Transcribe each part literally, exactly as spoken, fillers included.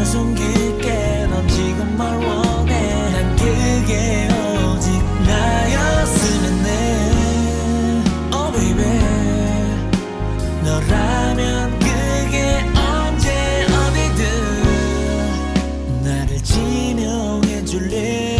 숨길게 넌 지금 뭘 원해 난 그게 오직 나였으면 해 Oh baby 너라면 그게 언제 어디든 나를 지명해줄래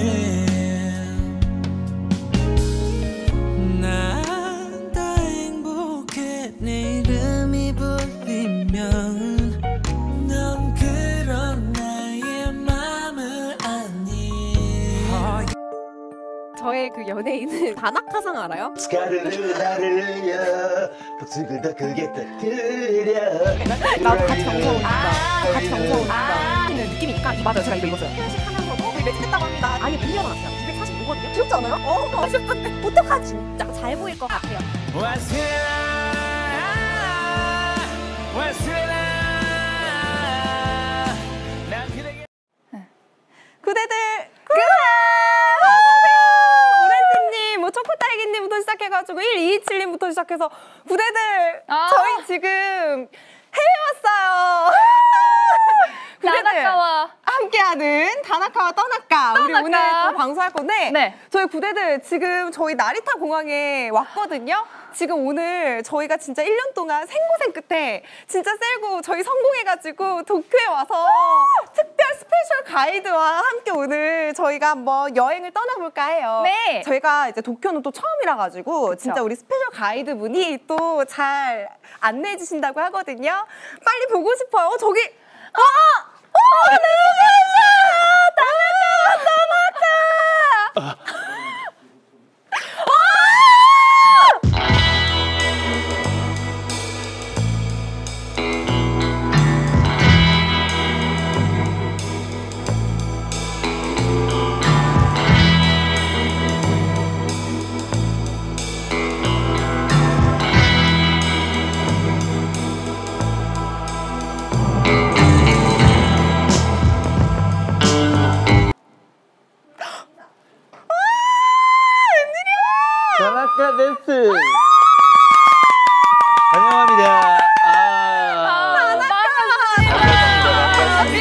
난 더 행복해 내 이름이 불리면 넌 그런 나의 맘을 아니 저의 그 연예인은 다나카상 알아요? 스카르르 나를 흘려 복숭을 더 크게 터뜨려 나도 같이 경성을 했다. 같이 경성을 했다. 근데 느낌이니까 이 맞아요. 제가 이거 입었어요. 회식하면서도 우리 매진했다고 합니다. 아니 빌려 나왔어요. 이백사십오거든요. 귀엽지 않아요? 어, 귀엽던데. 어떡하지? 진짜 잘 보일 것 같아요. 구대들 오렌지님, 뭐 초코딸기님부터 시작해가지고 일이이칠님부터 시작해서 구대들 아 저희 지금 해외 왔어요. 다나카와 함께하는 다나카와 떠나까 우리 오늘 또 방송할 건데 네. 저희 구대들 지금 저희 나리타 공항에 왔거든요. 지금 오늘 저희가 진짜 일 년 동안 생고생 끝에 진짜 셀고 저희 성공해가지고 도쿄에 와서 특별 스페셜 가이드와 함께 오늘 저희가 한번 여행을 떠나볼까 해요. 네. 저희가 이제 도쿄는 또 처음이라 가지고 그쵸. 진짜 우리 스페셜 가이드 분이 또 잘 안내해 주신다고 하거든요. 빨리 보고 싶어요. 어, 저기 아! 어! 너무 다나카! 다나카! 다나카 데스 환영합니다. 아, 다나카!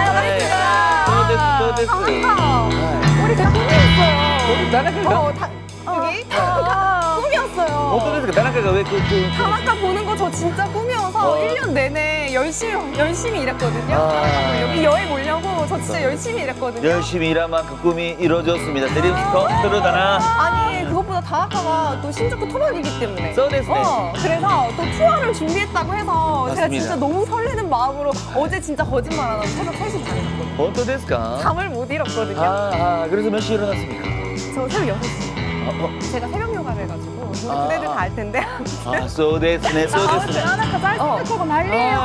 또 데스 또 데스 우리 다 꿈이었어요. 다나카가 어, 다, 여기 다나카 꿈이었어요. 어떤 데스가 다나카가 왜 그 그 다나카 보는 거 저 진짜 꿈이어서 어. 일 년 내내 열심히 열심히 일했거든요. 아. 다나카 보려고. 이 여행 오려고 저 진짜 열심히 일했거든요. 열심히 일한 만큼 꿈이 이루어졌습니다. 드림스터 트루다나 아니 그것보다 다나카가 또 신주쿠 토박이기 때문에 써데스네. 어, 그래서 또 투어를 준비했다고 해서 제가 맞습니다. 진짜 너무 설레는 마음으로 어제 진짜 거짓말 안 하고 새벽 세 시 반에 잤거든요. 어떤 데스까? 잠을 못 잃었거든요. 아, 아, 그래서 몇 시에 일어났습니까? 저 새벽 여섯 시. 어, 어. 제가 새벽 요가를 해가지고 우리 아. 그대들 다 할 텐데. 아, 소데스네, 소데스네. 다나카 짤스타고 난리예요.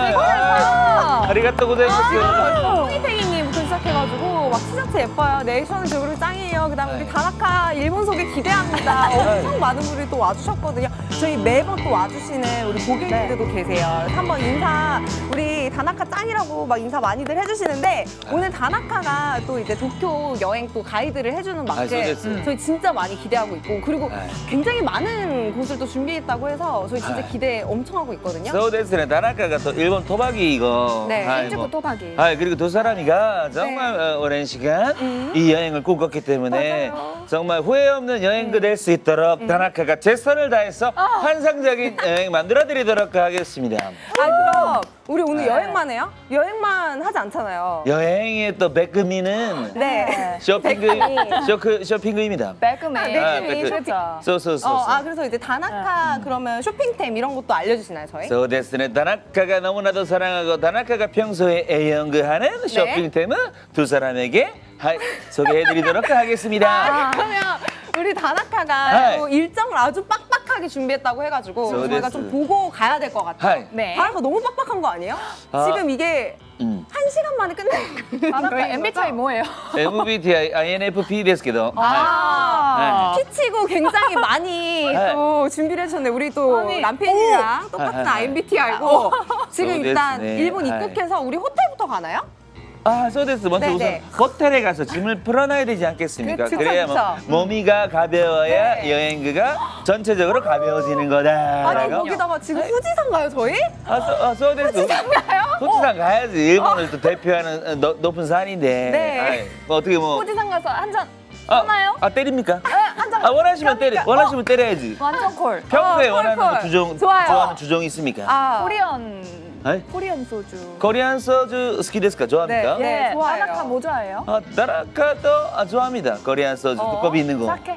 아, 아리가또 고자이마스. 팽이팽이님부터 시작해가지고 막 티셔츠 예뻐요. 네이션 저그룹 짱이에요. 그다음에 우리 네. 다나카 일본 소개 기대합니다. 엄청 많은 분들이 또 와주셨거든요. 저희 매번 또 와주시는 우리 고객님들도 네. 계세요. 한번 인사 우리 다나카 짱이라고 막 인사 많이들 해주시는데 오늘 다나카가 또 이제 도쿄 여행 또 가이드를 해주는 만큼 소데스. 저희 진짜 많이 기대하고 있고 그리고 네. 굉장히 많은 곳을 또 준비했다고 해서 저희 진짜 네. 기대 엄청 하고 있거든요. 소데스네, 다나카가 또 일본 토박이 이거. 네, 아이, 신주쿠 뭐. 토박이. 아, 그리고 두 사람이가 정말 어, 오랜 시간 음. 이 여행을 꿈꿨기 때문에 맞아요. 정말 후회 없는 여행도 될 수 있도록 다나카가 최선을 다해서 환상적인 여행 만들어드리도록 하겠습니다. 아 그럼 우리 오늘 네. 여행만 해요? 여행만 하지 않잖아요. 여행의 또 백금이는 네. 쇼핑그, 백금이. 쇼크, 쇼핑그입니다. 매금이. 아, 매금이. 백금. 그렇죠. 쏘쏘쏘. 어, 아 그래서 이제 다나카 그러면 쇼핑템 이런 것도 알려주시나요 저희? 소데스네, 다나카가 너무나도 사랑하고 다나카가 평소에 애연구하는 쇼핑템을 두 사람에게 하- 소개해드리도록 하겠습니다. 아, 그러면 우리 다나카가 네. 또 일정을 아주 빡빡하게 준비했다고 해가지고 So 저희가 this- 좀 보고 가야 될 것 같아요. 네. 네. 다나카 너무 빡빡한 거 아니에요? 아. 지금 이게 음. 한 시간 만에 끝내는 다나카 엠비티아이 뭐예요? 엠비티아이 아이엔에프피ですけど 아, 네. 키치고 굉장히 많이 네. 또 준비를 해주셨네. 우리 또 아니, 람펜이랑 똑같은 네, 네, 네. 아이엠비티아이고 지금 So 일단 this- 네. 일본 네. 입국해서 우리 호텔부터 가나요? 아, 소데스. 먼저 네, 우선 네. 호텔에 가서 짐을 풀어놔야 되지 않겠습니까? 그쵸, 그래야 그쵸. 뭐 몸이가 가벼워야 네. 여행기가 전체적으로 가벼워지는 아니 거다라고. 거기다가 지금 후지산 가요 저희? 아, 소, 아, 소데스. 후지산 가요? 후지산 가야지. 일본을 또 대표하는 어, 너- 높은 산인데. 네. 아이, 뭐 어떻게 뭐. 후지산 가서 한잔 아, 하나요? 아 때립니까? 한잔 아 원하시면 때리. 원하시면 때려야지. 완전 콜. 평소에 어, 원하는 콜콜. 뭐 주종 좋아요. 좋아하는 주종이 있습니까? 아, 코리안 아이? 코리안 소주. 코리안 소주 스키 데스 까 좋아합니까? 네. 네, 좋아요. 다나카 뭐 좋아해요? 아, 나라카도 아, 좋아합니다. 코리안 소주 어, 두꺼비 있는 거. 사케.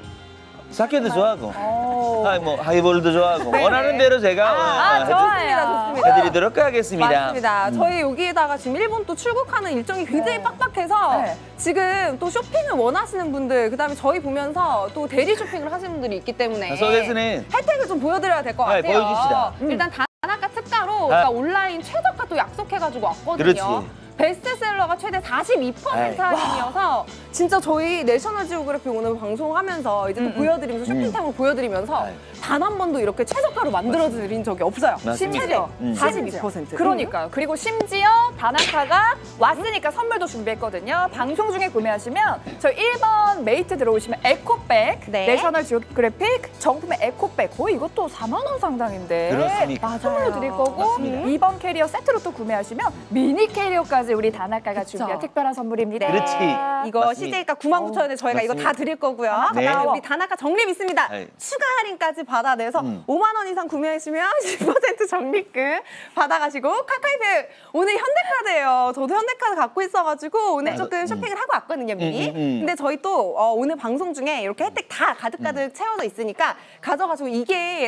사케도 좋아하고. 오. 아이 뭐 하이볼도 좋아하고. 네. 원하는 대로 제가 어, 아, 어, 좋아요. 좋습니다, 좋습니다. 해드리도록 하겠습니다. 맞습니다. 음. 저희 여기에다가 지금 일본 또 출국하는 일정이 굉장히 네. 빡빡해서 네. 지금 또 쇼핑을 원하시는 분들, 그다음에 저희 보면서 또 대리 쇼핑을 하시는 분들이 있기 때문에 아, 소데스는 혜택을 좀 보여드려야 될 것 네, 같아요. 보여줍시다. 음. 일단 다나카 특가로 저희가 온라인 최저가 또 약속해가지고 왔거든요. 그렇지. 베스트셀러가 최대 사십이 퍼센트 아이. 할인이어서 진짜 저희 내셔널 지오그래피 오늘 방송하면서 이제 또 보여드리면서 쇼핑템을 보여드리면서 아이. 단 한 번도 이렇게 최저가로 만들어드린 적이 없어요. 맞습니다. 심지어 음. 사십이 퍼센트. 그러니까요. 그리고 심지어 다나카가 왔으니까 선물도 준비했거든요. 방송 중에 구매하시면 저희 일 번 메이트 들어오시면 에코백, 네. 내셔널 지오그래픽 정품의 에코백 거의 이것도 사만 원 상당인데 그렇습니까? 맞아요. 선물로 드릴 거고 맞습니다. 이 번 캐리어 세트로 또 구매하시면 미니 캐리어까지 우리 다나카가 그쵸. 준비한 특별한 선물입니다. 그렇지. 이거 맞습니다. 씨제이가 구만 구천 원에 저희가 이거 맞습니다. 다 드릴 거고요. 네. 그다음에 우리 다나카 적립 있습니다. 네. 추가 할인까지 받아내서 음. 오만 원 이상 구매하시면 십 퍼센트 적립금 받아가시고 카카이페이 오늘 현대카드예요. 저도 현대카드 갖고 있어가지고 오늘 네. 조금 음. 쇼핑을 하고 왔거든요, 미리. 음, 음, 음. 근데 저희 또 어, 오늘 방송 중에 이렇게 혜택 다 가득가득 음. 채워져 있으니까 가져가지고 이게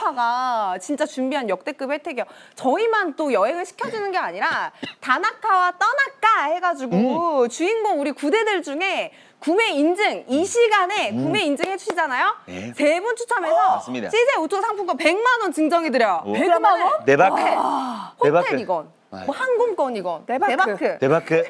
다나카가 진짜 준비한 역대급 혜택이요. 저희만 또 여행을 시켜주는 게 아니라 다나카와 떠나까 해가지고 음. 주인공 우리 구대들 중에 구매 인증 이 시간에 구매 인증 해주시잖아요. 음. 네. 세 분 추첨해서 맞습니다. 씨제이 우투 상품권 백만 원 증정해드려요. 오. 백만 원? 대박. 호텔 대박크. 이건, 아이. 뭐 항공권이건, 대박크. 대박크. 대박크.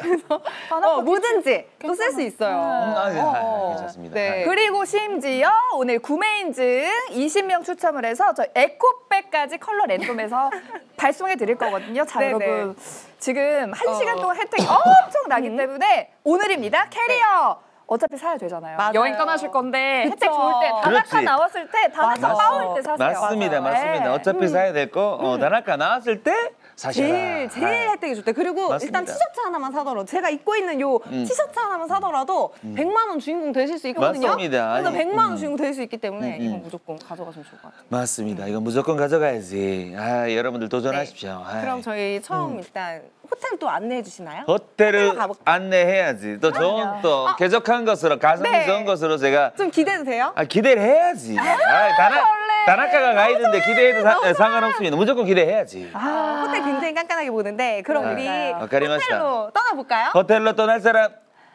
어, 뭐든지 또 쓸 수 있어요. 음, 아, 예, 아, 어. 괜찮습니다. 네. 그리고 심지어 오늘 구매 인증 이십 명 추첨을 해서 저 에코백까지 컬러 랜덤에서 발송해 드릴 거거든요. 자, 네네. 여러분. 지금 한 시간 어. 동안 혜택이 엄청 나기 때문에 오늘입니다. 캐리어. 어차피 사야 되잖아요. 맞아요. 여행 떠나실 건데 그쵸. 혜택 좋을 때 다나카 그렇지. 나왔을 때 다나카 맞아. 빠올 때 사세요. 맞습니다, 맞아요. 맞습니다. 네. 어차피 사야 될 거, 어, 다나카 나왔을 때 사셔라. 제일 제일 아이. 혜택이 좋대. 그리고 맞습니다. 일단 티셔츠 하나만 사더라도 제가 입고 있는 요 음. 티셔츠 하나만 사더라도 백만 원 주인공 되실 수 있거든요. 맞습니다. 그래서 아니, 백만 원 음. 주인공 될 수 있기 때문에 음, 음. 이건 무조건 가져가시면 좋을 것 같아요. 맞습니다. 이거 무조건 가져가야지. 아, 여러분들 도전하십시오. 아이. 그럼 저희 처음 일단 호텔 또 안내해 주시나요? 호텔을 호텔로 가볼까요? 안내해야지. 또 좋은 또 쾌적한 것으로 가성비 네. 좋은 것으로 제가 좀 기대도 돼요? 아, 기대를 해야지. 아, 다나, 다나카가 가이드인데 기대해도 사- 상관없습니다. 무조건 기대해야지. 아, 호텔 굉장히 깐깐하게 보는데 그럼 아, 우리 와카리마시타. 호텔로 떠나볼까요? 호텔로 떠날 사람,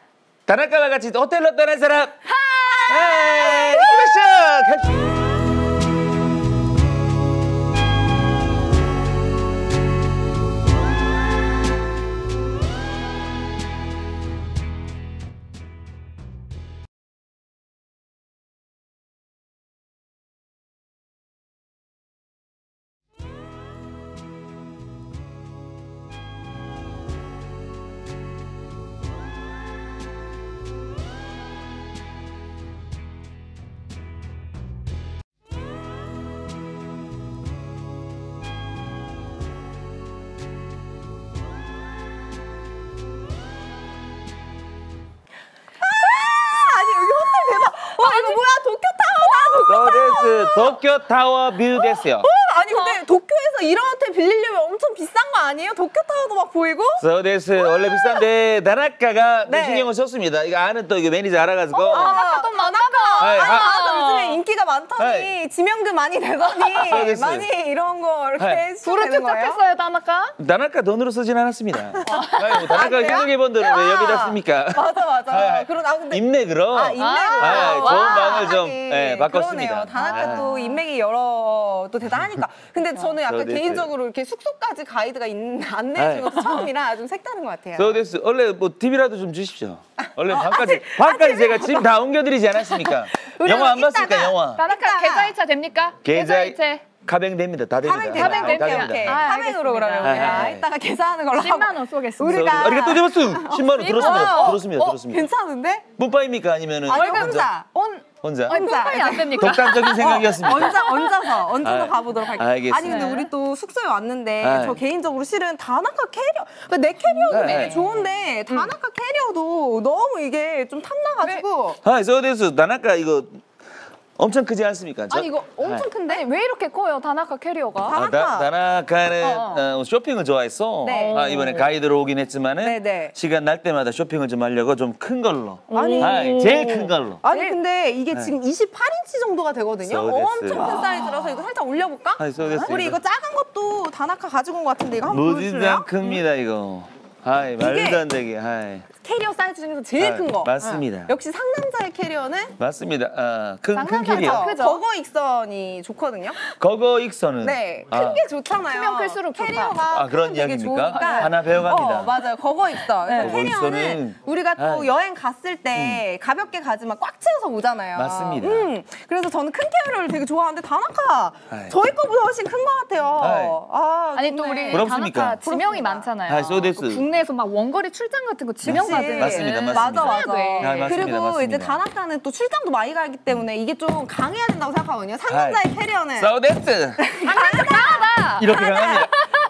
다나카와 같이 호텔로 떠날 사람. 하이, 이기마쇼! 아니 여기 호텔 대박. 와 이거 뭐야 도쿄 타워다. 소데스 도쿄 타워 뷰 됐어요. 어, 아니 근데 도쿄에서 이런 호텔 빌리려면 엄청 비싼 거 아니에요? 도쿄 타워도 막 보이고? 소데스 원래 비싼데 다나카가 네. 신경을 썼습니다. 이거 아는 또 이거 매니저 알아가지고. 아, 또 많아가. 아이, 아니, 아. 맞아. 요즘에 인기가 많더니 아이. 지명도 많이 되더니 소데스. 많이 이런 거 이렇게 아이. 수로 되는 거예요? 부르트착했어요, 다나카? 다나카 돈으로 쓰진 않았습니다. 아니, 뭐 다나카 그래요? 힘들게 번 돈을 왜 아. 여기다 씁니까? 맞아 맞아. 아이, 그런 아 근데 인맥 그럼. 아, 인맥으로. 아, 좋은 와, 방을 좀, 하긴. 예, 바꿨습니다. 그러네요. 다나카 아. 또 인맥이 여러 또 대단하니까. 근데 저는 약간 소데스. 개인적으로 이렇게 숙소까지 가이드가 있는 안내해 주는 것도 처음이라 좀 색다른 것 같아요. 소데스 원래 뭐 팁이라도 좀 주십시오. 원래 반까지 반까지 제가 짐 다 옮겨드리지 않았습니까? 우리 영화 안 이따가- 봤습니까 영화? 다나카 이따가. 계좌이체 됩니까? 계좌이- 카뱅 됩니다. 다 됩니다. 카뱅 다 되면 됩니다. 오케이 다 오케이. 아, 카뱅으로 그러면 알겠습니다. 우리가 아, 아, 이따가 계산하는 걸로 하고. 십만 원 쏘겠습니다. 우리가 아리가또 제마스. 십만 원 들었습니다. 어, 들었습니다. 어, 들었습니다. 괜찮은데? 문파입니까 아니면은 아니 먼저? 혼자. 온 혼자. 아니, 뿜빵이 안 됩니까? 독단적인 생각이었습니다. 얹어, 얹어서 얹어서 아, 가보도록 할게요. 알겠습니다. 아니 근데 우리 또 숙소에 왔는데 아. 저 개인적으로 실은 다나카 캐리어 그러니까 내 캐리어도 네. 되게 좋은데 다나카 캐리어도 너무 이게 좀 탐나가지고 아, 소데스 다나카 이거 엄청 크지 않습니까? 저- 아니 이거 엄청 큰데 아니, 왜 이렇게 커요 다나카 캐리어가? 아, 다, 다나카는 어, 어, 쇼핑을 좋아했어. 네. 아, 이번에 가이드로 오긴 했지만은 네네. 시간 날 때마다 쇼핑을 좀 하려고 좀 큰 걸로. 아니. 아, 제일 큰 걸로. 아니 근데 이게 지금 이십팔 인치 정도가 되거든요. So this. 엄청 큰 사이즈라서 이거 살짝 올려볼까? 아, so this. 우리 이거 작은 것도 다나카 가지고 온 것 같은데 이거 한번 무진장 보여줄래요? 큽니다 이거. 아이 말도 안 되게. 아이. 캐리어 사이즈 중에서 제일 아, 큰 거. 맞습니다. 응. 역시 상남자의 캐리어는 맞습니다. 아, 큰, 큰 상남자 캐리어. 작- 크죠? 버거 익선이 좋거든요. 거거 익선은. 네, 아, 큰 게 좋잖아요. 크면 클수록 좋다. 캐리어가 아, 그런 크면 되게 이야기입니까? 좋으니까. 하나 배워갑니다. 어, 맞아요. 버거 익선. 네. 그래서 버거 캐리어는 익선은 우리가 또 아. 여행 갔을 때 가볍게 가지만 꽉 채워서 오잖아요. 맞습니다. 음, 그래서 저는 큰 캐리어를 되게 좋아하는데 다나카 아이. 저희 거보다 훨씬 큰 것 같아요. 아이. 아, 아니 또 좋네. 우리 부럽습니까? 다나카 지명이 부럽습니다. 많잖아요. 아, 소데스. 그 국내에서 막 원거리 출장 같은 거 지명 그치. 받은 맞습니다, 맞습니다. 맞아 맞아. 돼. 아, 맞습니다, 그리고 맞습니다. 이제 다나카는 또 출장도 많이 가기 때문에 이게 좀 강해야 된다고 생각하거든요. 상남자의 캐리어는 소데스. 강하다. 이렇게 강합니다.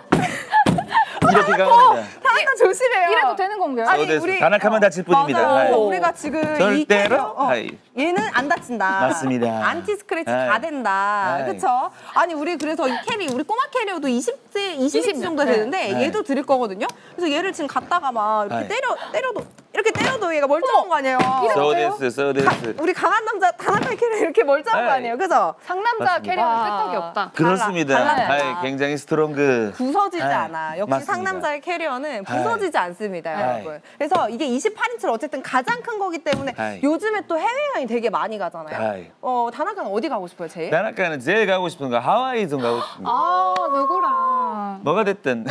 이렇게 강합니다. 다나카 조심해요. 이래도 되는 건가요? 아니, 소데스. 다나카만 다칠 뿐입니다. 맞아요. 아이. 우리가 지금 이 절대로? 캐리어 어, 아이. 얘는 안 다친다. 맞습니다. 안티 스크래치 아이. 다 된다. 아이. 그렇죠? 아니 우리 그래서 이 캐리 우리 꼬마 캐리어도 이십 세 이십 인치 정도 네. 되는데 아이. 얘도 드릴 거거든요. 그래서 얘를 지금 갖다가 막 이렇게 아이. 때려 때려도 이렇게 때려도 얘가 멀쩡한 거 아니에요. 소데스, 소데스. 우리 강한 남자 다나카 캐리어 이렇게 멀쩡한 거 아이. 아니에요. 그죠? 상남자 맞습니다. 캐리어는 와. 끄떡이 없다. 그렇습니다. 달라, 아이, 달라. 굉장히 스트롱그. 부서지지 아이, 않아. 역시 맞습니다. 상남자의 캐리어는 부서지지 않습니다, 아이. 여러분. 그래서 이게 이십팔 인치를 어쨌든 가장 큰 거기 때문에 아이. 요즘에 또 해외여행 되게 많이 가잖아요. 아이. 어, 다나카는 어디 가고 싶어요, 제일? 다나카는 제일 가고 싶은 거 하와이 좀 가고 싶습니다. 아 누구랑? 뭐가 됐든.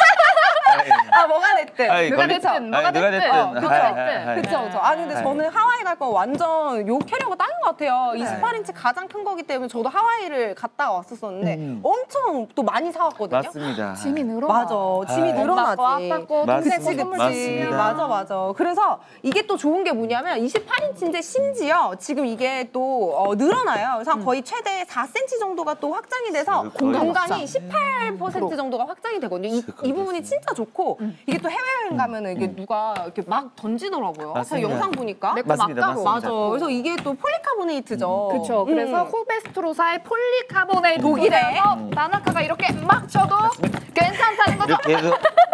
아, 뭐가 됐든. 아이, 누가 걸리- 됐든, 아이, 뭐가 누가 됐든. 됐든. 어, 그쵸, 아이, 됐든. 아이, 아이. 그쵸, 그쵸. 아니, 근데 아이. 저는 하와이 갈 건 완전 요 캐리어가 딱인 것 같아요. 이십팔 인치 가장 큰 거기 때문에 저도 하와이를 갔다 왔었었는데 음. 엄청 또 많이 사왔거든요. 맞습니다. 짐이 늘어나. 맞아. 짐이 아이. 늘어나지. 아빠 받고 동생 맞습니다. 거 선물 맞습니다. 주시면. 맞아, 맞아. 그래서 이게 또 좋은 게 뭐냐면 이십팔 인치인데 심지어 지금 이게 또 어, 늘어나요. 그래서 한 거의 최대 사 센티미터 정도가 또 확장이 돼서 음. 거의 공간이 십팔 퍼센트 정도가 확장이 되거든요. 이, 이 부분이 진짜 좋고 이게 또 해외여행 가면은 이게 누가 이렇게 막 던지더라고요. 제가 맞습니다. 영상 보니까. 내 거 맞습니다, 맞다고. 맞습니다. 맞아. 그래서 이게 또 폴리카보네이트죠. 그렇죠. 그래서 음. 호베스트로사의 폴리카보네이트 독일에. 소재여서 다나카가 이렇게 막 쳐도 괜찮다는 거죠. 이렇게 해도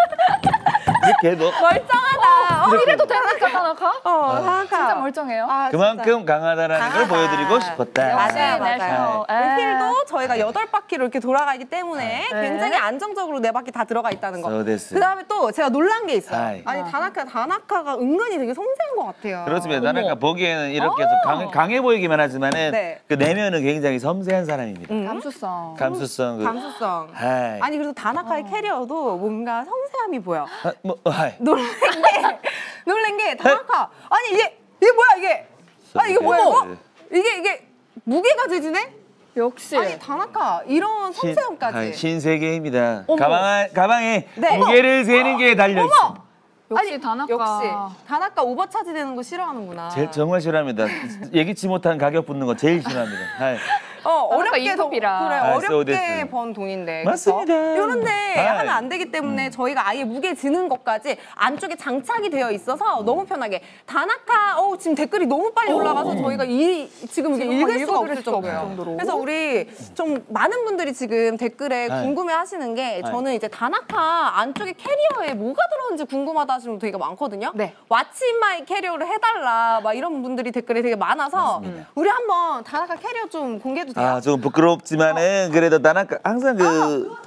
이렇게 해도 멀쩡하다. 어, 이래도 되니까 다나카? 어, 다나카. 진짜 멀쩡해요. 아, 그만큼 강하다라는 걸 강하다. 보여드리고 싶었다. 역시 맞아요, 내셔널. 맞아요. 에. 휠도 저희가 여덟 바퀴로 이렇게 돌아가기 때문에 네. 굉장히 안정적으로 네 바퀴 다 들어가 있다는 거. So this. 그다음에 또 제가 놀란 게 있어요. 아이. 아니 다나카 다나카가 은근히 되게 섬세한 것 같아요. 그렇습니다. 다나카 보기에는 이렇게 좀 강, 강해 보이기만 하지만은 네. 그 내면은 굉장히 섬세한 사람입니다. 음. 감수성. 감수성. 그, 감수성. 하이. 아니 그래서 다나카의 캐리어도 뭔가 섬세함이 보여. 아, 뭐, 하이. 놀란 게 놀란 게 다나카. 아니 이게 이게 뭐야 이게? 아니 이게 뭐야 이거? 이게 이게 무게가 재지네? 역시. 아니 다나카 이런 신- 섬세함까지. 하이, 신세계입니다. 어머. 가방, 가방에 네. 무게를 세는 게 달려있어. 어머! 역시 아니, 다나카. 역시 다나카 오버차지 되는 거 싫어하는구나. 제일 정말 싫어합니다. 예기치 못한 가격 붙는 거 제일 싫어합니다. 하이. 어, 다나카 어렵게 더, 인건비라. 그래 아, 어렵게 소데스. 번 돈인데. 맞습니다. 이런데 아이. 하면 안 되기 때문에 저희가 아예 무게 지는 것까지 안쪽에 장착이 되어 있어서 너무 편하게 다나카 어 지금 댓글이 너무 빨리 올라가서 저희가 이 지금 이게 지금 읽을 막 수가 읽어드릴 없을 수가 없을 정도예요. 정도로. 그래서 우리 좀 많은 분들이 지금 댓글에 아이. 궁금해하시는 게 아이. 저는 이제 다나카 안쪽에 캐리어에 뭐가 들어있는지 궁금하다 하시는 분 되게 많거든요. 네. 왓츠 인 마이 캐리어를 해달라 막 이런 분들이 댓글이 되게 많아서 우리 한번 다나카 캐리어 좀 공개해도 돼요? 아, 좀 부끄럽지만은 그래도 다나카 항상 그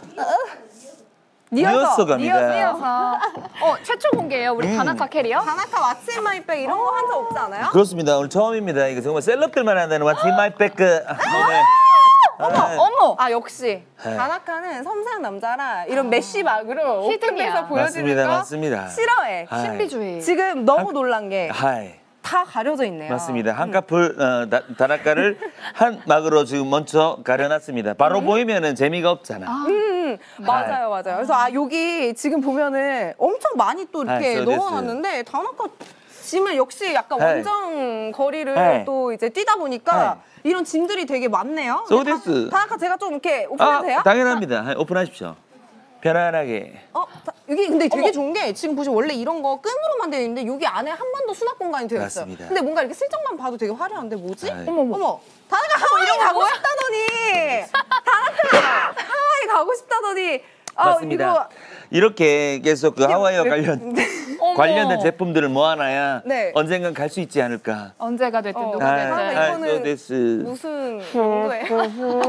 니어서 갑니다. 이어서. 어, 최초 공개예요. 우리 음. 다나카 캐리어. 다나카 왓츠 인 마이 백 이런 거 한 적 없지 않아요? 그렇습니다. 오늘 처음입니다. 이거 정말 셀럽들만 한다는 What's in my bag. 아, 네. 어머, 아, 어머. 아 역시 네. 다나카는 섬세한 남자라 이런 메쉬막으로 히든이야. 오픈해서 보여주는 맞습니다, 거 맞습니다. 싫어해. 아이. 신비주의. 지금 너무 놀란 게 다 하이. 가려져 있네요. 맞습니다. 한꺼풀 어, 다, 다나카를 한 막으로 지금 먼저 가려놨습니다. 바로 보이면은 재미가 없잖아. 음, 맞아요, 맞아요. 그래서 아 여기 지금 보면은 엄청 많이 또 이렇게 아, so this. 넣어놨는데 다나카 짐을 역시 약간 네. 원정 거리를 네. 또 이제 뛰다 보니까 이런 짐들이 되게 많네요. 소데스. 다나카 제가 좀 이렇게 오픈해도 아, 돼요? 당연합니다. 네, 오픈하십시오. 편안하게. 어, 다- 여기 근데 되게 좋은 게 지금 보시면 원래 이런 거 끈으로만 되어 있는데 여기 안에 한 번 더 수납 공간이 되어 있어요. 맞습니다. 근데 뭔가 이렇게 슬쩍만 봐도 되게 화려한데 뭐지? 아이. 어머 어머. 다나카 하와이 가고 싶다더니 다나카 하와이 가고 싶다더니 아, 맞습니다. 이거 이렇게 계속 그 하와이와 왜- 관련 어머. 관련된 제품들을 모아놔야 네. 언젠간 갈 수 있지 않을까. 언제가 됐든 어. 누가 아, 됐든. 아, 아, 이거는 소데스. 무슨 정도예요?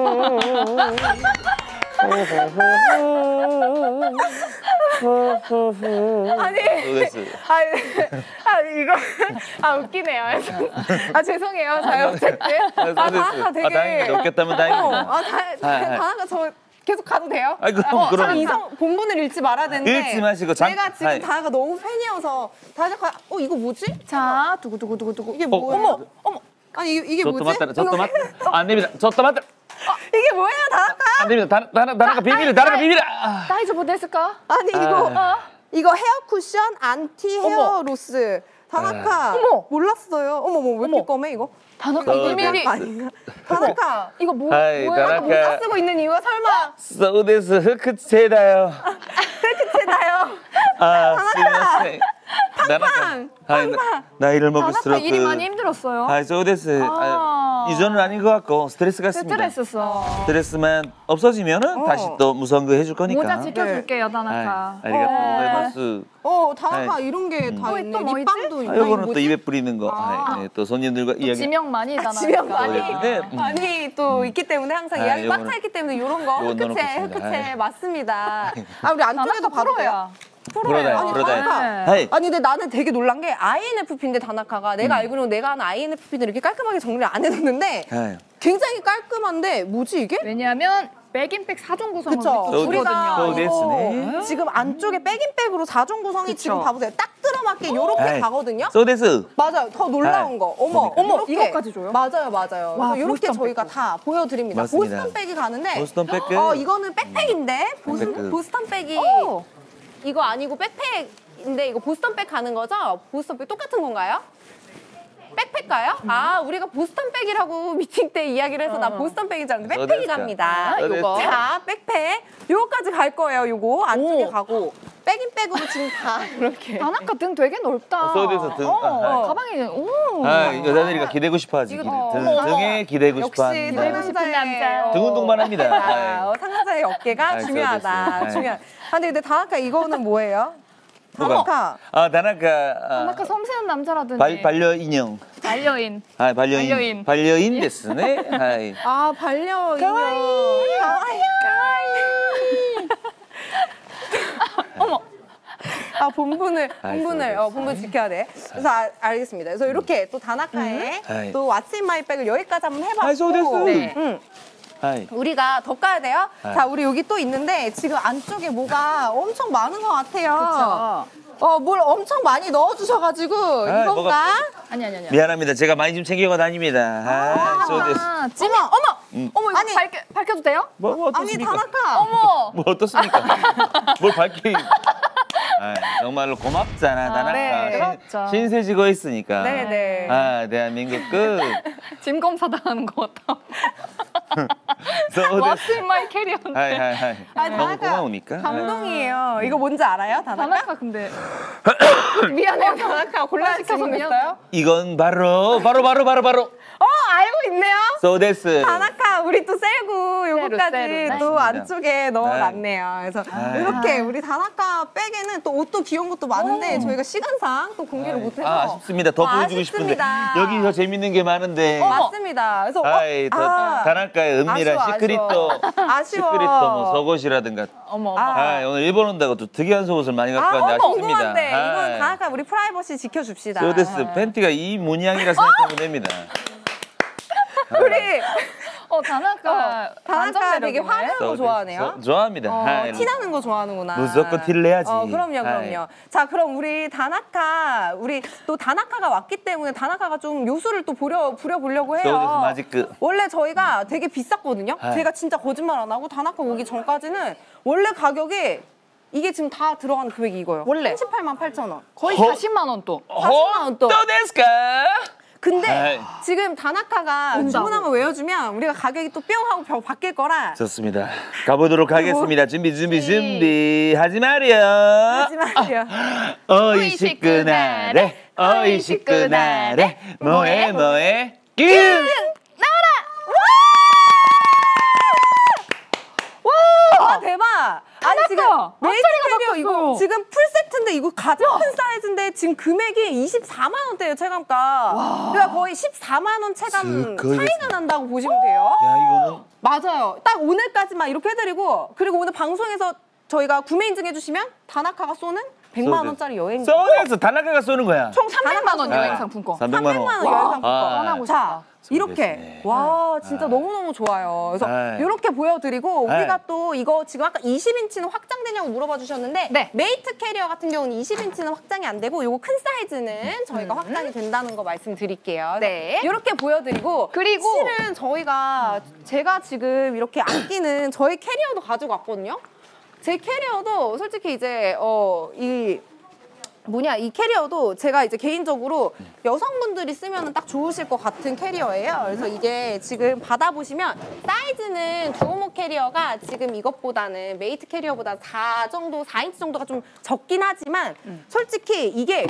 아니 소데스. 아, 아 이거 아 웃기네요. 아 죄송해요 자영택 씨. 아 소데스. 다나카 되게 아, 다행이다. 웃겼다면 어, 다행이다. 아 다, 아, 아. 다나카 저 계속 가도 돼요? 아이, 그럼, 어, 그럼. 저 이성 본분을 잃지 말아야 되는데 읽지 마시고 잠- 내가 지금 아이. 다나카 너무 팬이어서 다나카 어 이거 뭐지? 자, 두구두구두구두구. 이게 뭐예요? 어머, 어머 아니 이게, 이게 저또 뭐지? 맞다. 저또 이거- 맞다. 안 됩니다. 저또 맞다. 이게 뭐예요 다나카? 안 됩니다. 다, 다, 다나카 비밀이야. 다나카 비밀이야. 아. 다이저브 됐을까? 아니 이거 아. 이거 헤어 쿠션 안티 헤어 로스 다나카 어머. 몰랐어요. 어머 어머 왜 이렇게 어머. 검해 이거? 다나카 어, 비밀이. 네. 아닌가? 다나카 이거 뭐, 아이, 뭐야? 다나카. 모자 쓰고 있는 이유가 설마 소데스 흑크체다요. 흑크체다요? 아, 스미마셍. 팡팡, 아니, 나- 나이를 다나카 먹을수록 일이 그- 많이 힘들었어요. 아, 소데스. 아. 아, 이전은 아닌 것 같고 스트레스 같습니다. 스트레스어. 스트레스만 없어지면은 어. 다시 또 무서운 거 해줄 거니까. 모자 지켜줄게요, 다나카. 아이, 아리가또 어. 고자이마스. 어 다나카 아이. 이런 게 다 또 있네. 또 뭐 있지? 립밤도 있고 아, 요거는 또 뭐지? 입에 뿌리는 거. 아. 아, 네, 또 손님들과 이야기. 지명 많이 다나카. 지명 많이. 네, 음. 많이 또 있기 때문에 항상 아, 이야기 꽉 요거는- 차 있기 때문에 이런 거 요건 흑크체 넣어놓겠습니다. 흑크체 아이. 맞습니다. 아 우리 안쪽에도 다나카 봐도 돼요? 프로야. 프로다요, 아니, 프로다요. 다나카. 하이. 아니 근데 나는 되게 놀란 게 아이엔에프피인데 다나카가 내가 음. 알기로는 내가 아는 아이엔에프피는 이렇게 깔끔하게 정리를 안 해뒀는데 하이. 굉장히 깔끔한데 뭐지 이게? 왜냐하면 백인백 사종 구성을 그쵸. 우리 또 우리가 소- 쓰거든요. 소데스네. 이거 지금 안쪽에 백인백으로 사종 구성이 그쵸. 지금 봐보세요. 딱 들어맞게 요렇게 아이. 가거든요. 소데스. 맞아요. 더 놀라운 아이. 거. 어머, 그러니까. 어머, 어머, 이거까지 줘요? 맞아요, 맞아요. 와, 그래서 이렇게 보스턴 저희가 백도. 다 보여드립니다. 맞습니다. 보스턴 백이 가는데. 보스턴 백은 어, 이거는 백팩인데. 보스, 백팩. 보스턴 백이 오. 이거 아니고 백팩인데 이거 보스턴 백 가는 거죠? 보스턴 백 똑같은 건가요? 백팩가요? 아, 우리가 보스턴 백이라고 미팅 때 이야기를 해서 나 보스턴 백인 줄 알았는데 백팩이 어디였을까? 갑니다. 어디였을까? 자, 백팩. 요거까지 갈 거예요, 요거. 안쪽에 오. 가고. 백인백으로 지금 다 이렇게. 다나카 등 되게 넓다. 소데스 등. 어, 아, 가방이 오. 아, 여자들이가 기대고 싶어하지. 이거- 등, 어, 등, 어머, 등에 기대고 역시 싶어합니다. 기대고 싶은 남자. 등 운동만 합니다. 아, 어, 상남자의 어깨가 아이, 중요하다. 저랬어요. 중요하. 아, 근데 근데 다나카 이거는 뭐예요? 뭐가? 다나카. 아, 다나카. 아, 다나카 섬세한 남자라더니. 발, 반려인형. 반려인. 아, 반려인. 반려인. 반려인 됐으네. 하이. 아 반려인형. 가와이. 가와이. 어머. 아 본분을 아이, 본분을 알겠어. 어, 본분 지켜야 돼. 그래서 아, 알겠습니다. 그래서 이렇게 또 다나카의 아이. 또 왓츠 인 마이 백을 여기까지 한번 해봤고. 아이, 소데스. 네. 응. 하이. 우리가 더 까야 돼요. 아이. 자, 우리 여기 또 있는데 지금 안쪽에 뭐가 엄청 많은 것 같아요. 그쵸. 어, 뭘 엄청 많이 넣어주셔가지고 아이, 이건가? 뭐가- 아니 아니 아니. 미안합니다. 제가 많이 좀 챙겨가 다닙니다. 아, 소데스. 아, 찜이 어머. 음. 어머 이거 아니. 밝혀 밝혀도 돼요? 뭐, 뭐 아니 어떻습니까? 다나카. 어머. 뭐 어떻습니까? 뭘 밝히. 아, 정말로 고맙잖아, 다나카. 네. 신- 고맙죠. 신세지고 있으니까. 네네. 아, 대한민국 끝. 짐 검사 당하는 것 같다. 소데스. What's in my carry-on? 하이, 하이, 하이. 아니, 너무 다나카 고마우니까. 감동이에요. 이거 뭔지 알아요, 다나카? 다나카 근데 미안해요, 다나카. 곤란시켜서 곤란시켜서 그랬어요? 이건 바로, 바로, 바로, 바로, 바로. 어, 알고 있네요. 소데스. 다나카 우리 또 셀구 요거까지 세루, 또 맞습니다. 안쪽에 넣어놨네요. 그래서 아이. 이렇게 우리 다나카 백에는 또 옷도 귀여운 것도 많은데 저희가 시간상 또 공개를 못해서 아, 아쉽습니다. 더 아, 보여주고 싶은데. 아쉽습니다. 여기 더 재밌는 게 많은데. 어, 맞습니다. 그래서 아이, 어, 더 아, 다나카의 은밀한 아쉬워, 시크릿도, 아쉬워. 시크릿도 뭐 속옷이라든가. 어머 어머. 아. 아, 오늘 일본 온다고 또 특이한 속옷을 많이 갖고 아, 왔는데 어머, 아쉽습니다. 궁금한데 이건 아이. 다나카 우리 프라이버시 지켜줍시다. 소데스 팬티가 이 문양이라 생각하면 됩니다. 우리 어 다나카 다나카 되게 화려한 거 소데스. 좋아하네요. 저- 좋아합니다. 어, 아이. 티나는 거 좋아하는구나. 무조건 티를 내야지. 어, 그럼요, 그럼요. 아이. 자, 그럼 우리 다나카, 우리 또 다나카가 왔기 때문에 다나카가 좀 요술을 또 부려, 부려보려고 해요. 소데스 마지크. 원래 저희가 되게 비쌌거든요. 아이. 제가 진짜 거짓말 안 하고 다나카 오기 전까지는 원래 가격이 이게 지금 다 들어가는 금액이 이거예요. 원래? 삼십팔만 팔천 원. 거의 허- 사십만 원 또. 사십만 원 또. 또 데스까? 근데 아이. 지금 다나카가 온다고. 주문하면 외워주면 우리가 가격이 또 뿅 하고 바- 바뀔 거라 좋습니다. 가보도록 하겠습니다. 준비 준비 준비 하지 말이요. 하지 마세요. 어이 식구나래 어이 식구나래 뭐해 뭐해 뀨 와 대박! 아니 지금 메이트 캐리어 이거 바뀌었어요. 지금 풀 세트인데 이거 가장 큰 사이즈인데 지금 금액이 이십사만 원대예요 체감가. 그러니까 거의 십사만 원 체감 거의 차이가 난다고 보시면 돼요. 야 이거는 맞아요. 딱 오늘까지만 이렇게 해드리고 그리고 오늘 방송에서 저희가 구매 인증해주시면 다나카가 쏘는 백만 원짜리 여행 서울에서 다나카가 쏘는 거야. 총 삼백만 원 아, 여행 상품권. 삼백만 삼백만 원 원. 여행 상품권. 아, 떠나고 자, 싶다. 이렇게 됐네. 와 진짜 너무너무 좋아요. 그래서 아이. 이렇게 보여드리고 우리가 아이. 또 이거 지금 아까 이십 인치는 확장되냐고 물어봐 주셨는데 네. 메이트 캐리어 같은 경우는 이십 인치는 확장이 안 되고 요거 큰 사이즈는 저희가 확장이 된다는 거 말씀드릴게요. 네. 이렇게 보여드리고 그리고 실은 저희가 제가 지금 이렇게 아끼는 저희 캐리어도 가지고 왔거든요. 제 캐리어도 솔직히 이제 어이 뭐냐 이 캐리어도 제가 이제 개인적으로 여성분들이 쓰면 딱 좋으실 것 같은 캐리어예요. 그래서 이게 지금 받아보시면 사이즈는 두오모 캐리어가 지금 이것보다는 메이트 캐리어보다 사 정도, 사 인치 정도가 좀 적긴 하지만 솔직히 이게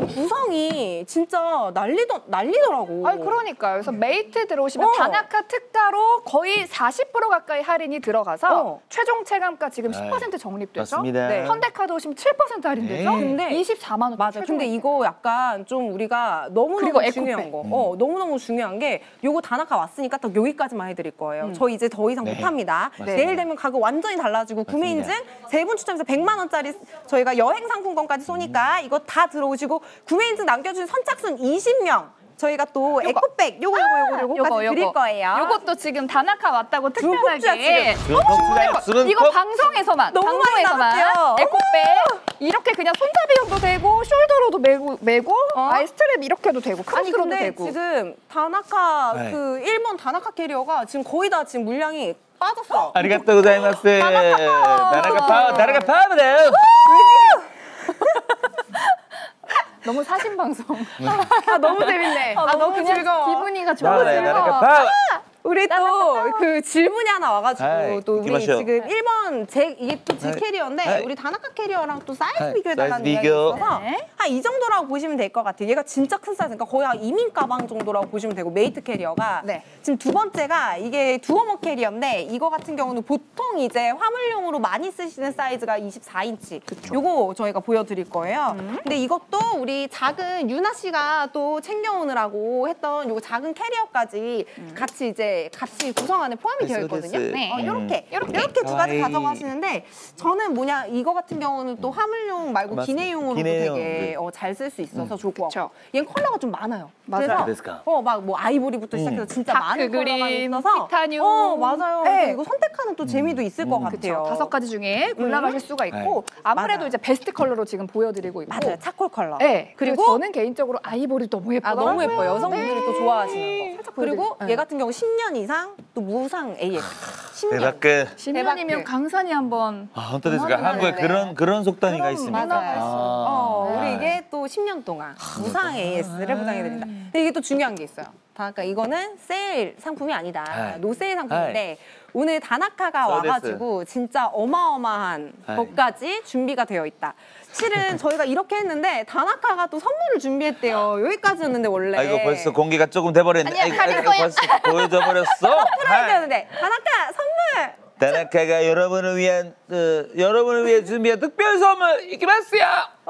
구성이 진짜 난리더, 난리더라고. 아니 그러니까요. 그래서 메이트 들어오시면 어. 다나카 특가로 거의 사십 퍼센트 가까이 할인이 들어가서 어. 최종 체감가 지금 아이, 십 퍼센트 적립되죠. 맞습니다. 네. 현대카드 오시면 칠 퍼센트 할인되죠. 네. 근데 이십사만 원. 맞아. 근데 이거 약간 좀 우리가 그리고 너무너무 에코백. 중요한 거. 어, 너무너무 중요한 게 요거 다나카 왔으니까 딱 여기까지만 해드릴 거예요. 저 이제 더 이상 네. 못합니다. 맞습니다. 내일 되면 가격 완전히 달라지고 구매 맞습니다. 인증 세 분 추첨해서 백만 원짜리 저희가 여행 상품권까지 쏘니까 이거 다 들어오시고 구매 인증 남겨주신 선착순 이십 명 저희가 또 에코백 요거 요거 요거 요거까지 드릴 거예요. 요것도 지금 다나카 왔다고 중 특별하게 컵주야, 지금 컵주가 쓰는 이거 컵? 방송에서만 너무 많이 방송에서만 나갔대요. 에코백 이렇게 그냥 손잡이용도 되고 숄더로도 메고 메고 어? 아예 스트랩 이렇게도 되고 아니 크로스로도 근데 되고 지금 다나카 네. 그 일본 다나카 캐리어가 지금 거의 다 지금 물량이 빠졌어. 아리가또 고자이마스. 다나카 파워 다나카 파워다. 너무 사신 방송. 아 너무 재밌네. 아, 너무 그냥 즐거워. 기분이가 좋아. 나나카 다나카 파워. 우리 또 그 질문이 하나 와가지고 아이, 또 잊지 우리 마셔. 지금 일본 제 이게 또 제 아이, 캐리어인데 아이. 우리 다나카 캐리어랑 또 사이즈 아이, 비교해달라는 사이즈 이야기 비교. 있어서 네. 한 이 정도라고 보시면 될 것 같아요. 얘가 진짜 큰 사이즈니까 거의 한 이민 가방 정도라고 보시면 되고 메이트 캐리어가 네. 지금 두 번째가 이게 두어머 캐리어인데 이거 같은 경우는 보통 이제 화물용으로 많이 쓰시는 사이즈가 이십사 인치. 요거 저희가 보여드릴 거예요. 근데 이것도 우리 작은 유나 씨가 또 챙겨오느라고 했던 요거 작은 캐리어까지 같이 이제 같이 구성 안에 포함이 되어 있거든요. 됐어. 네. 어, 음. 이렇게 이렇게. 이렇게 두 가지 가와이. 가져가시는데 저는 뭐냐 이거 같은 경우는 또 화물용 말고 맞습니다. 기내용으로도 기내용, 되게 네. 어, 잘 쓸 수 있어서 좋고 그쵸. 얘는 컬러가 좀 많아요. 맞아요. 됐을까? 어 막 뭐 아이보리부터 시작해서 진짜 다크 많은 컬러가 그린, 있어서 티타늄. 어 맞아요. 네. 그래서 이거 선택하는 또 재미도 있을 것 음. 같아요. 다섯 가지 중에 골라가실 수가 있고 네. 아무래도 맞아요. 이제 베스트 컬러로 지금 보여드리고 있고. 맞아요. 차콜 컬러. 네. 그리고, 그리고 저는 개인적으로 아이보리 너무 아 예쁘더라고요. 너무 예뻐요. 여성분들이 또 좋아하시는 거. 살짝 그리고 보여드릴게요. 얘 같은 경우 십 년 이상 또 무상 에이엑스. 십 년. 대박 끝. 십 년이면 대박들. 강산이 한번 아, 헌터 됐을까? 그만하네. 한국에 그런 그런 속단위가 그럼 있습니다. 맞아요. 아. 어, 네. 우리 이게 또 십 년 동안 무상 에이에스를 보장해드립니다. 근데 이게 또 중요한 게 있어요. 다나카 이거는 세일 상품이 아니다. 아이. 노세일 상품인데 오늘 다나카가 서 됐어요. 와가지고 진짜 어마어마한 아이. 것까지 준비가 되어 있다. 실은 저희가 이렇게 했는데 다나카가 또 선물을 준비했대요. 여기까지였는데 원래. 아이고 벌써 공개가 조금 돼버렸네. 아니야, 아이고, 가릴 아이고, 거야. 벌써 보여줘 버렸어. 프라이즈였는데 다나카 선물. 다나카가 여러분을 위한 어, 여러분을 위해 준비한 특별 선물 이기마스요.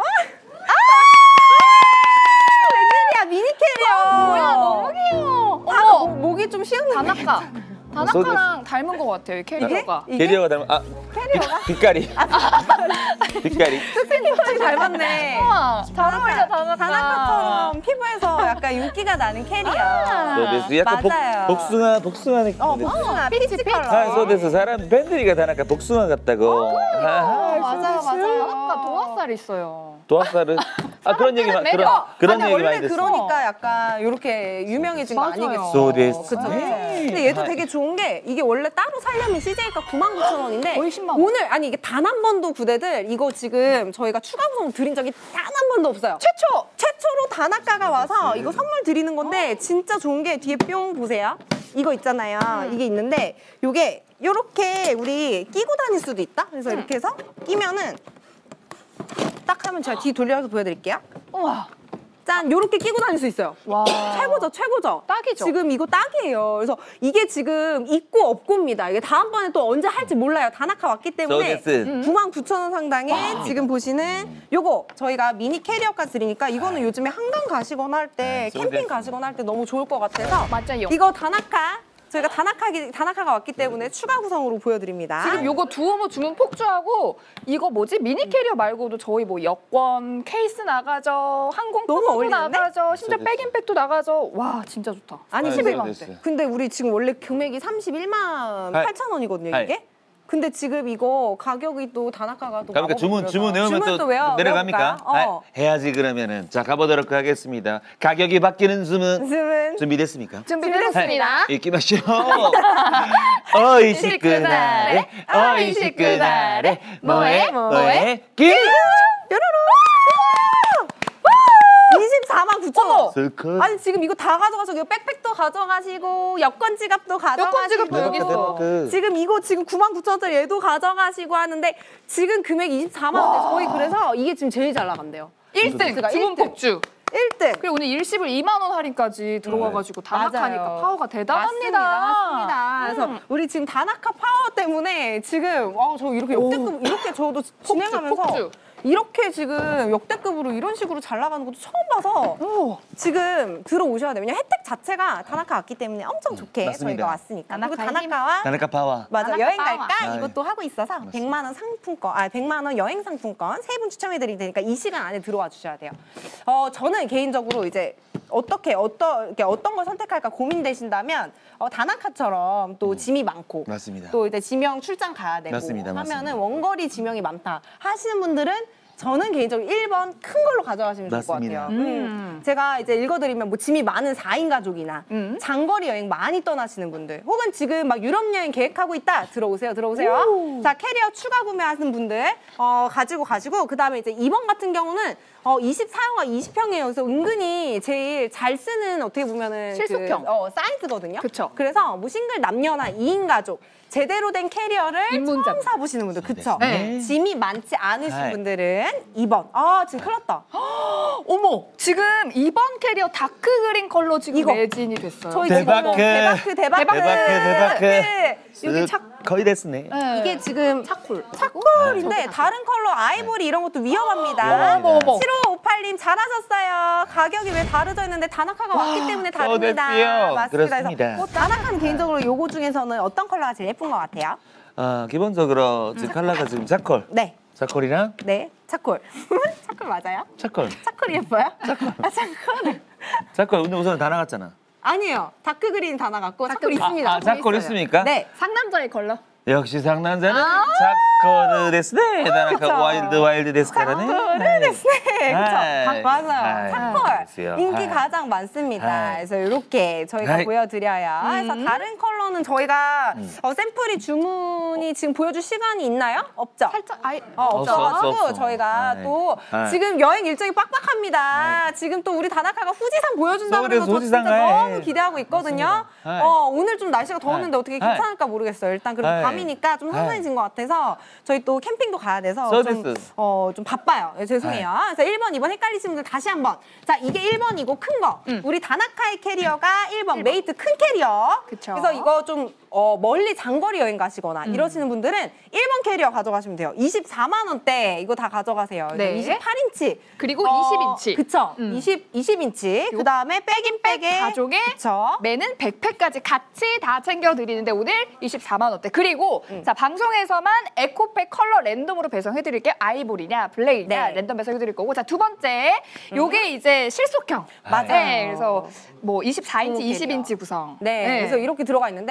웬일이야 미니 캐리어. 뭐야 너무 귀여워. 아, 어머 목- 목이 좀 쉬었는데. 다나카. 다나카랑 닮은 것 같아요 이 캐리어가. 이게? 캐리어가 닮은 아 캐리어가? 빛- 빛깔이 빛깔이 스피커를 닮았네. 우와 잘 어울려 다나카. 다나카처럼 피부에서 약간 윤기가 나는 캐리어. 소데스 약간 복, 맞아요. 복숭아 복숭아 느낌. 어, 복숭아, 피치 컬러. 아 소데스 사람 팬들이가 다나카 복숭아 같다고. 아하. 맞아요, 맞아요. 다나카 도화살 있어요. 도화살은 아 그런 얘기 마- 그런 어, 그런 아니, 얘기 많이 원래 됐어. 그러니까 약간 이렇게 유명해진 거 맞아요. 아니겠어. So this. 그쵸. 네. 근데 얘도 되게 좋은 게 이게 원래 따로 살려면 씨제이가 구만 구천 원인데 거의 십만 원. 오늘 아니 이게 단 한 번도 구대들 이거 지금 저희가 추가 구성 드린 적이 단 한 번도 없어요. 최초! 최초로 다나카가 와서 이거 선물 드리는 건데 진짜 좋은 게 뒤에 뿅 보세요. 이거 있잖아요. 이게 있는데 요게 요렇게 우리 끼고 다닐 수도 있다. 그래서 이렇게 해서 끼면은 딱 하면 제가 뒤 돌려서 보여드릴게요. 우와. 짠! 요렇게 끼고 다닐 수 있어요. 와. 최고죠, 최고죠. 딱이죠. 지금 이거 딱이에요. 그래서 이게 지금 있고 없고입니다. 이게 다음번에 또 언제 할지 몰라요. 다나카 왔기 때문에 저데스. 구만 구천 원 상당의 지금 보시는 요거 저희가 미니 캐리어까지 드리니까 이거는 요즘에 한강 가시거나 할 때 네, 캠핑 저데스. 가시거나 할 때 너무 좋을 것 같아서 맞아요. 이거 다나카 저희가 다나카 다나카가 왔기 때문에 추가 구성으로 보여드립니다. 지금 요거 두오모 주문 폭주하고 이거 뭐지 미니 캐리어 말고도 저희 뭐 여권 케이스 나가죠, 항공 너무 포도 어울리는데? 나가죠, 심지어 진짜 백인백도 나가죠. 와 진짜 좋다. 아니 아, 십일만 됐어요. 원대. 근데 우리 지금 원래 금액이 삼십일만 아, 팔천 원이거든요 아, 이게. 근데 지금 이거 가격이 또 다나카가 또 그러니까 주문 마법을 주문 부려서. 외우면 주문 또 외워- 내려갑니까? 외워볼까요? 어. 아, 해야지 그러면은 자 가보도록 하겠습니다. 가격이 바뀌는 주문 주문 준비됐습니까? 준비됐습니다. 읽기 마시오. 어이 식구나래, 어이 식구나래, 뭐해 뭐해 길. 이십사만 구천 원. 슬컷. 아니 지금 이거 다 가져가시고 이거 백팩도 가져가시고 여권 지갑도 가져가시고 지갑도 여기 있어. 지금 이거 지금 구만 구천 원짜리 얘도 가져가시고 하는데 지금 금액 이십사만 원대 저희 그래서 이게 지금 제일 잘 나간대요. 일 등 제가 주문 일 등. 폭주. 일 등. 그리고 오늘 일십을 이만 원 할인까지 들어와가지고 다나카니까 맞아요. 파워가 대단합니다. 맞습니다. 맞습니다. 그래서 우리 지금 다나카 파워 때문에 지금 어, 저 이렇게 역대급 이렇게 저도 진행하면서 폭주. 이렇게 지금 역대급으로 이런 식으로 잘 나가는 것도 처음 봐서 오. 지금 들어오셔야 돼요. 왜냐면 혜택 자체가 다나카 왔기 때문에 엄청 좋게 맞습니다. 저희가 왔으니까. 그리고 다나카의 힘. 다나카와 다나카 파워. 맞아 다나카 여행 파워. 갈까 아, 이것도 하고 있어서 백만 원 상품권, 아 백만 원 여행 상품권 세 분 추첨해 드릴 테니까 이 시간 안에 들어와 주셔야 돼요. 어 저는 개인적으로 이제 어떻게 어떤 이렇게 어떤 걸 선택할까 고민되신다면 어, 다나카처럼 또 짐이 많고 맞습니다. 또 이제 지명 출장 가야 되고 맞습니다, 하면은 맞습니다. 원거리 지명이 많다 하시는 분들은 저는 개인적으로 일 번 큰 걸로 가져가시면 좋을 것 맞습니다. 같아요. 음. 제가 이제 읽어드리면 뭐 짐이 많은 사 인 가족이나 음. 장거리 여행 많이 떠나시는 분들 혹은 지금 막 유럽 여행 계획하고 있다 들어오세요 들어오세요. 자 캐리어 추가 구매하시는 분들 어, 가지고 가시고 그 다음에 이제 이 번 같은 경우는 어, 이십사형과 이십 평이에요. 그래서 은근히 제일 잘 쓰는 어떻게 보면은 실속형. 그, 어, 사이즈거든요. 그쵸. 그래서 뭐 싱글 남녀나 이 인 가족 제대로 된 캐리어를 입문자. 처음 사보시는 분들 그쵸? 네. 짐이 많지 않으신 네. 분들은 이 번. 아 지금 큰일 났다. 어머 지금 이번 캐리어 다크 그린 컬러 지금 이거. 매진이 됐어요. 저희 대박크. 지금 대박크 대박크 대박크, 대박크. 네. 여기 쓱 착- 거의 됐네. 네. 이게 지금 차콜. 차콜인데 다른 컬러 아이보리 이런 것도 위험합니다. 위험합니다. 어머, 어머. 칠오오팔 님 잘하셨어요. 가격이 왜 다르져 있는데 다나카가 왔기 때문에 다릅니다. 됐지요. 맞습니다. 그렇습니다. 그래서 어, 다나카는 개인적으로 요거 중에서는 어떤 컬러가 제일 예쁜 것 같아요? 어, 기본적으로 지금 컬러가 지금 차콜. 네. 차콜이랑 네. 차콜. 차콜 맞아요? 차콜. 차콜이 예뻐요? 차콜. 아, 차콜. 차콜 근데 우선 다 나갔잖아. 아니에요. 다크 그린 다 나갔고 차콜 있습니다. 아, 아, 차콜 있습니까? 네. 상남자의 컬러. 역시 상남자는 차콜 데스네. 다나카 그쵸. 와일드 와일드 데스카라네. 차콜은 됐네. 아이. 그쵸? 맞아요. 아이. 차콜. 글쎄요. 인기 아이. 가장 많습니다. 아이. 그래서 이렇게 저희가 아이. 보여드려요. 그래서 다른 컬러는 저희가 음. 어, 샘플이 주문이 지금 보여줄 시간이 있나요? 없죠? 살짝 아이. 어, 없어, 없어가지고 없어, 없어. 저희가 아이. 또 아이. 지금 여행 일정이 빡빡합니다. 지금 또 우리 다나카가 후지산 보여준다고 서울에서 그래서 저 진짜 후지산 가요. 너무 기대하고 있거든요. 맞습니다. 아이. 어, 오늘 좀 날씨가 더웠는데 아이. 어떻게 아이. 괜찮을까 모르겠어요. 일단 그리고 아이. 밤이니까 좀 선선해진 것 같아서 저희 또 캠핑도 가야 돼서 좀, 서비스. 어, 좀 바빠요. 예, 죄송해요. 그래서 일 번, 이 번 헷갈리시는 분들 다시 한번. 자, 이게 일 번이고 큰 거. 우리 다나카의 캐리어가 일 번 메이트 큰 캐리어. 그쵸. 그래서 이거 좀 어, 멀리 장거리 여행 가시거나 이러시는 분들은 일 번 캐리어 가져가시면 돼요. 이십사만 원대 이거 다 가져가세요. 네. 이십팔 인치. 그리고 이십 인치. 그쵸. 음. 이십, 이십 인치. 그 다음에 백인 백에. 가족에 그쵸. 매는 백팩까지 같이 다 챙겨드리는데 오늘 이십사만 원대. 그리고 음. 자 방송에서만 에코팩 컬러 랜덤으로 배송해드릴게요. 아이보리냐 블랙이냐 네. 랜덤 배송해드릴 거고 자 두 번째 요게 이제 실속형. 맞아요. 네, 그래서 뭐 이십사 인치, 고무 캐리어. 이십 인치 구성. 네, 그래서 이렇게 들어가 있는데 만약에 첫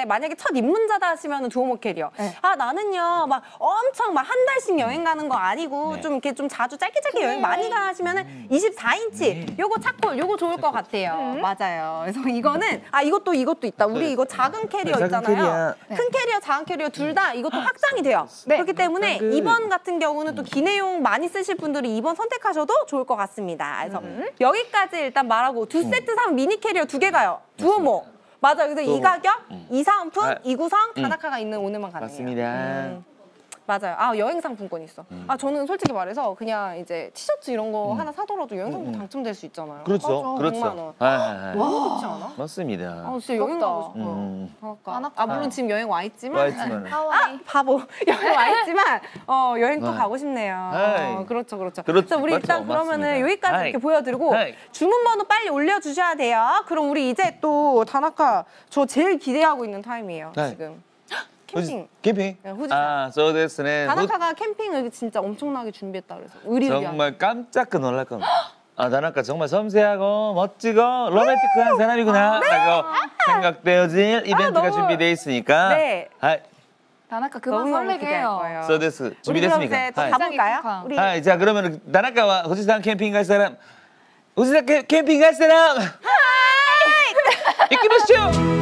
첫 입문자다 하시면 두오모 캐리어. 네. 아 나는요 막 엄청 막 한 달씩 여행 가는 거 아니고 네. 좀 이렇게 좀 자주 짧게 짧게 여행 많이 가 하시면은 이십사 인치 요거 차콜 요거 좋을 것 같아요. 음. 맞아요. 그래서 이거는 아 이것도 이것도 있다. 우리 이거 작은 캐리어 작은 있잖아요. 캐리어. 큰 캐리어, 작은 캐리어 둘 다 이것도 확장이 돼요. 네. 그렇기 때문에 작은. 이 번 같은 경우는 또 기내용 많이 쓰실 분들이 이 번 선택하셔도 좋을 것 같습니다. 그래서 여기까지 일단 말하고 두 세트 사면 미니 캐리어 두 개 가요. 두오모. 맞아요. 그래서 이 두오모. 가격, 이 사은품, 아, 이 구성 다나카가 있는 오늘만 가능해요. 맞습니다. 음. 맞아요. 아 여행 상품권 있어. 아 저는 솔직히 말해서 그냥 이제 티셔츠 이런 거 하나 사더라도 여행 상품 당첨될 수 있잖아요. 그렇죠, 맞아. 그렇죠. 백만 원. 아, 아, 아. 너무 좋지 않아? 맞습니다. 아 진짜 여행 가고 싶어요. 음. 다나카. 다나카. 아 물론 지금 여행 와 있지만. 와 있지만. 하와이. 바보 여행 와 있지만 어 여행 또 아. 가고 싶네요. 아이. 어, 그렇죠, 그렇죠. 그렇죠. 그래서 우리 맞죠. 일단 그러면은 맞습니다. 여기까지 아이. 이렇게 보여드리고 아이. 주문번호 빨리 올려주셔야 돼요. 그럼 우리 이제 또 다나카 저 제일 기대하고 있는 타임이에요. 아이. 지금 캠핑. 캠핑? 네, 후지산. 아,そうですね. 다나카가 캠핑을 진짜 엄청나게 준비했다 그래서 의리를 위한. 정말 깜짝 놀랄 겁니다. 아, 다나카 정말 섬세하고 멋지고 로맨틱한 사람이구나 라고 생각되어질 이벤트가 너무- 준비되어 있으니까. 네. 하이, 다나카 그만 너무너무 설레게 기대할 해요. 거예요. そうです. 우리 그럼 준비됐습니까? 이제 또 하이. 가볼까요? 깜짝 우리 하이, 자, 그러면 다나카와 후지산 캠핑 갈 사람, 후지산 캠- 캠핑 갈 사람, 이끼보시죠.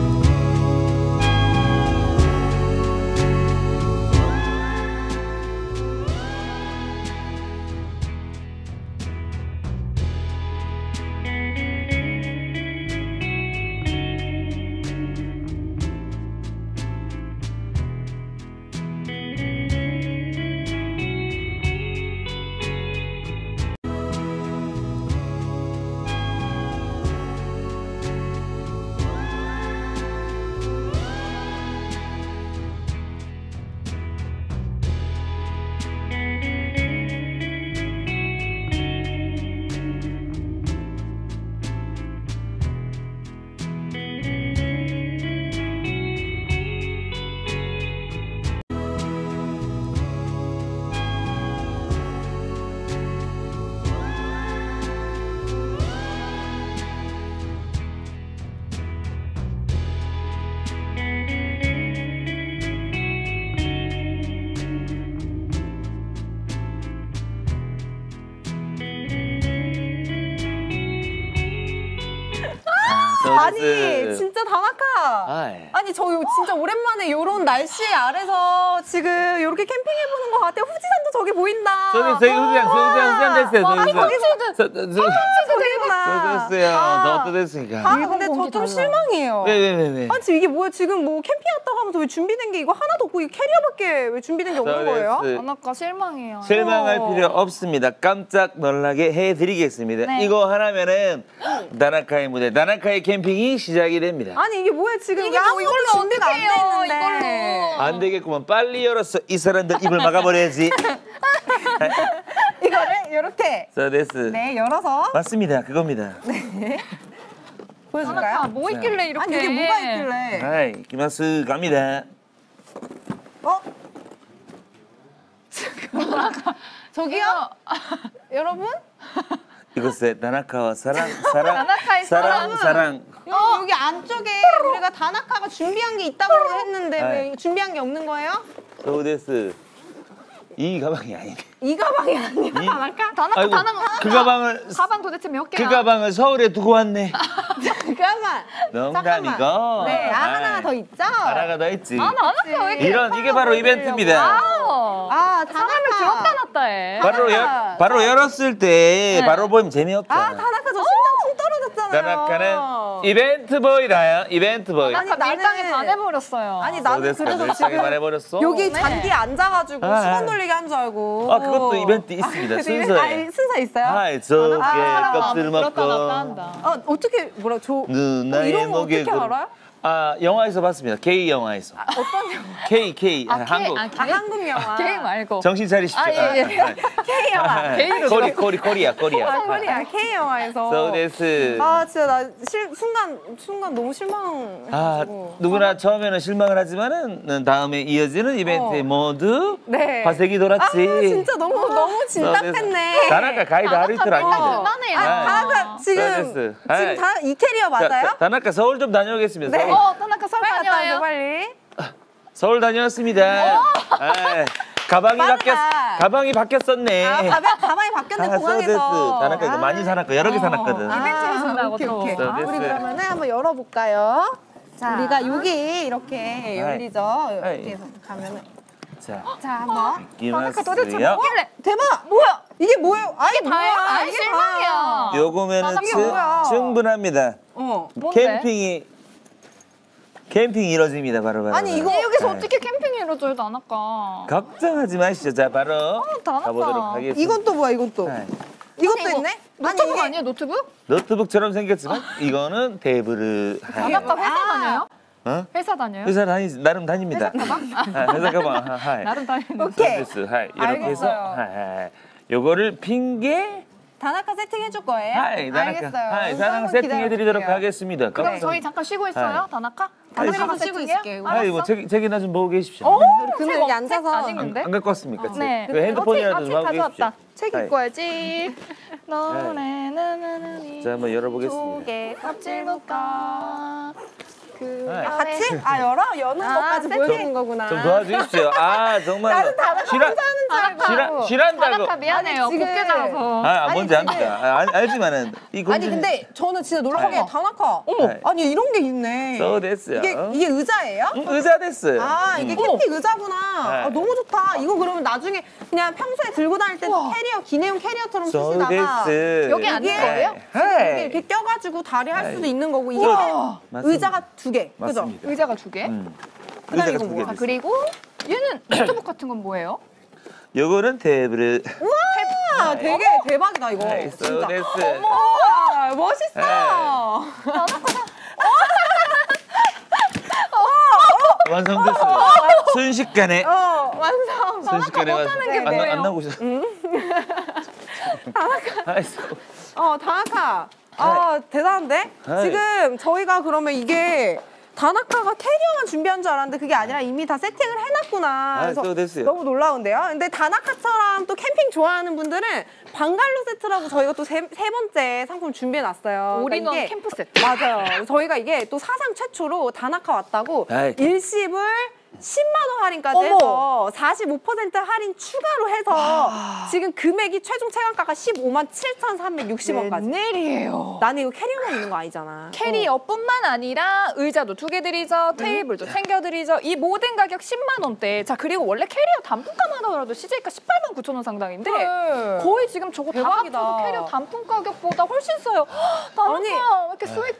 아니 진짜 다나카. 아이. 아니 저 진짜 오랜만에 이런 날씨 아래서 지금 이렇게 캠핑해보는 것 같아요. 후지산도 저기 보인다. 저기 저기 후지산, 후지산, 후지산 됐어요. 와, 저기 거기 저, 저, 저, 저기구나. 저 됐어요. 아. 더 어떠됐습니까? 아 일본 근데 저 공기 좀 달라. 실망해요. 네, 네, 네, 네. 아니 지금 이게 뭐야 지금 뭐 캠핑 왔다고 하면서 왜 준비된 게 이거 하나도 없고 이 캐리어밖에 왜 준비된 게 없는 거예요? 서울에서 다나카 실망해요. 실망할 어. 필요 없습니다. 깜짝 놀라게 해드리겠습니다. 네. 이거 하나면은 다나카의 무대, 다나카의 캠핑이 시작이 됩니다. 아니 이게 뭐야 지금 이게 이게 뭐 아무것도 이걸로 준비가 안 돼 어떡해요, 있는데. 이걸로. 안 되겠구만. 빨리 열었어. 이 사람들 입을 막아버려야지. 이거를 이렇게 자, 됐어. 네 열어서 맞습니다. 그겁니다. 보여줄까요? 다나카 뭐 있길래 이렇게. 아니 이게 뭐가 있길래? 하이, 기마스 갑니다. 어? 저기요? 여러분? 이것에 다나카와 사랑, 사랑, 다나카의 사랑, 사랑. 여기, 여기 안쪽에 우리가 다나카가 준비한 게 있다고 했는데 왜 네. 준비한 게 없는 거예요? 소데스. 이 가방이 아니네. 이 가방이 아니라 이- 다나카? 다나카 아이고, 다나카. 그 가방을 가방 도대체 몇 개야? 그 가방을 서울에 두고 왔네. 잠깐만. 농담이고. 잠깐만. 네, 아, 아이, 하나 더 있죠? 하나가 더 있지. 아, 다나카 왜 이렇게 이런 이게 바로 이벤트입니다. 와우. 아, 사람을 다나카. 들었다 놨다 해. 바로 열, 바로 열었을 때 네. 바로 보면 재미없잖아. 아, 다나카 저 심장 툭 떨어졌잖아요. 다나카는 이벤트 보이다요. 이벤트 보이. 아니, 다나카 밀당에 나는- 반해버렸어요. 아니, 나는 소데스 그래서 밀당에 지금 말해버렸어. 여기 네. 잔디에 앉아가지고 아, 수건 아. 돌리기 한 줄 알고. 아, 그것도 이벤트 있습니다. 그래서 순서에. 이벤트- 아, 순서 있어요? 하이, 저게 아, 껍질 들었다 놨다 먹고 한다. 아, 어떻게, 뭐라, 저. 어, 누나의 이런 거 목에 어떻게 그- 알아요? 아, 영화에서 봤습니다. K 영화에서. 어떤 영화? K K 아, 아, 한국. 아, 아, 한국 영화. 게임 말고. 정신 차리십시오. 아, 예, 예. K 영화. K로 코리 코리 코리아 아, 코리아. 코리아 K 영화에서. 소데스. 아, 진짜 나 실, 순간, 순간 너무 아, 실망해가지고. 누구나 처음에는 실망을 하지만은 다음에 이어지는 이벤트에 어. 모두 네. 화색이 돌았지. 아, 진짜 너무, 너무 진땀했네. 다나카 가이드 하루 이틀 아닙니다. 그만해. 아, 다나카 지금, 소데스. 지금 아이. 다 이 캐리어 자, 맞아요? 자, 다나카 서울 좀 다녀오겠습니다. 네. 서울. 어, 다나카 설 빨리 다녀와요? 빨리. 서울 다녀왔습니다. 아, 가방이 빠르다. 바뀌었 가방이 바뀌었었네. 아, 가방, 가방이 바뀌었네, 아, 공항에서. 서울데스. 다나카 이거 아. 많이 사놨고 여러 개 사놨거든. 아, 이벤트로 준다고 오케이, 또. 오케이. 또 우리 됐어요. 그러면은 한번 열어볼까요? 자. 우리가 여기 이렇게 열리죠. 하이. 이렇게 해서 가면은. 자, 자, 한번. 다나카 도대체 끼마스요. 뭐길래? 대박! 뭐야? 이게 뭐예요? 아니, 이게 다예요? 뭐야? 아니, 이게 실망이야. 다야. 요거면은 이게 뭐야? 충- 충분합니다. 어. 뭔데? 캠핑이 캠핑이 이루어집니다. 바로 바로. 아니, 이거 바로. 여기서 네. 어떻게 캠핑이 이루어져요, 다나카? 걱정하지 마시죠. 자, 바로 다나카. 가보도록 하겠습니다. 이건 또 뭐야, 이건 또? 네. 이것도 아니, 이거 있네? 노트북 이게- 아니에요, 노트북? 노트북처럼 생겼지만 이거는 테이블을 다나카 회사 아. 다녀요? 어? 회사 다녀요? 회사 다니 나름 다닙니다. 아, 회사 가방. 하, 하이. 나름 다니는. 오케이. 서비스. 하이. 이렇게 해서 알겠어요. 하이, 하이. 요거를 핑계 다나카 세팅해 줄 거예요? 하이 나나카 알겠어요. 하이 한번 사랑 세팅해 드리도록 기다려볼게요. 하겠습니다. 그럼 걱정- 저희 잠깐 쉬고 있어요, 하이. 다나카? 하이, 다나카 쉬고 세팅이에요? 있을게요. 하이 뭐 알았어. 책, 책이나 좀 보고 계십시오. 오, 그러면 책 여기 어- 앉아서 책 안 안, 읽는데? 안 갖고 왔습니까? 책? 네. 그 핸드폰이라도 어, 좀 책, 하고 아, 책 계십시오. 가져왔다. 책 하이. 읽고 와야지. 너네 나나나니. 자, 한번 열어보겠습니다. 속에 껍질부터 그 하이. 안에 같이? 아, 열어? 여는 아, 것까지 세팅. 보여주는 거구나. 좀 도와주십시오. 아 정말. 나는 다나카 혼자 하는 줄 알고. 실한 실한다고. 다나카 미안해요. 아니, 지금- 곱게 잡아서. 아 아니, 뭔지 지금- 압니다. 아, 알- 알지만은 이 아니 공진. 근데 저는 진짜 놀라운 게 네. 다나카 어머. 아니 이런 게 있네. 써 됐어요. 이게 이게 의자예요? 응, 의자 됐어요. 아 이게 음. 캠핑 의자구나. 아, 네. 너무 좋다. 이거 그러면 나중에 그냥 평소에 들고 다닐 때 캐리어 기내용 캐리어처럼 써 쓰시다가 됐어. 여기 앉는 이게- 거예요? 이렇게, 이렇게 껴가지고 다리 할 수도 있는 거고 이게 맞습니다. 의자가 두 개. 그죠? 맞습니다. 의자가 두 개. 음. 그다음에 의자가 이건 두 뭐야? 개 아, 됐어요. 그리고 얘는 노트북 같은 건 뭐예요? 요거는 테이블을. 아, 되게 대박이다 이거. 아이, 써 진짜. 됐어. 우와, 멋있어. 완성됐어요. 순식간에. 어 완성. 순식간에 못하는 게 완성. 안, 뭐예요? 안 나오고 있어. 아이, 써. 어, 다나카. 아, 대단한데? 하이. 지금 저희가 그러면 이게 다나카가 캐리어만 준비한 줄 알았는데 그게 아니라 이미 다 세팅을 해놨구나. 아, 또 됐어요. 너무 놀라운데요? 근데 다나카처럼 또 캠핑 좋아하는 분들은 방갈로 세트라고 저희가 또 세 세 번째 상품 준비해놨어요. 올인원 그러니까 이게- 캠프 세트. 맞아요. 저희가 이게 또 사상 최초로 다나카 왔다고 아이. 일십을 십만 원 할인까지 어머. 해서 사십오 퍼센트 할인 추가로 해서 지금 금액이 최종 체감가가 십오만 칠천삼백육십 원까지. 웬일이에요. 나는 이거 캐리어만 있는 거 아니잖아. 캐리어뿐만 아니라 의자도 두 개 드리죠. 테이블도 챙겨드리죠. 이 모든 가격 십만 원대. 자, 그리고 원래 캐리어 단품가만 하더라도 씨제이가 십팔만 구천 원 상당인데 네. 거의 지금 저거 다 대박이다. 합쳐서 캐리어 단품 가격보다 훨씬 써요. 다나카 아니. 왜 이렇게 스윗해.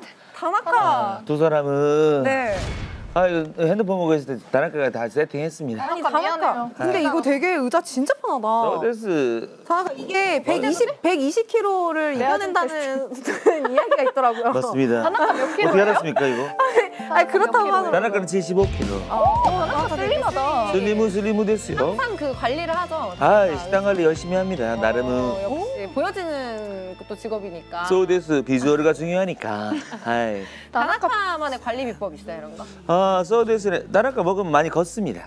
다나카. 두 사람은 네. 아, 이거 핸드폰 보고 있을 때 다나카가 다 세팅했습니다. 아니 다나카 다나카. 미안해요. 근데 이거 되게 의자 진짜 써 편하다. 됐어. 다나카 이게 백이십, 백이십 킬로그램를 이겨낸다는 이야기가 있더라고요. 맞습니다. 다나카 몇 어떻게 킬로예요? 알았습니까 이거? 아니 그렇다고 킬로예요? 하더라고요. 다나카는 칠십오 킬로. 어, 다나카 슬림하다. 슬리무 슬리무 됐어요. 항상 그 관리를 하죠. 아, 식단 관리 열심히 합니다. 어, 나름은. 역시 보여지는 또 직업이니까. 소 데스 비주얼가 중요하니까. 아이. 다나카만의 관리 비법 있어요 이런 거? 아, 소 데스는 다나카 먹으면 많이 걷습니다.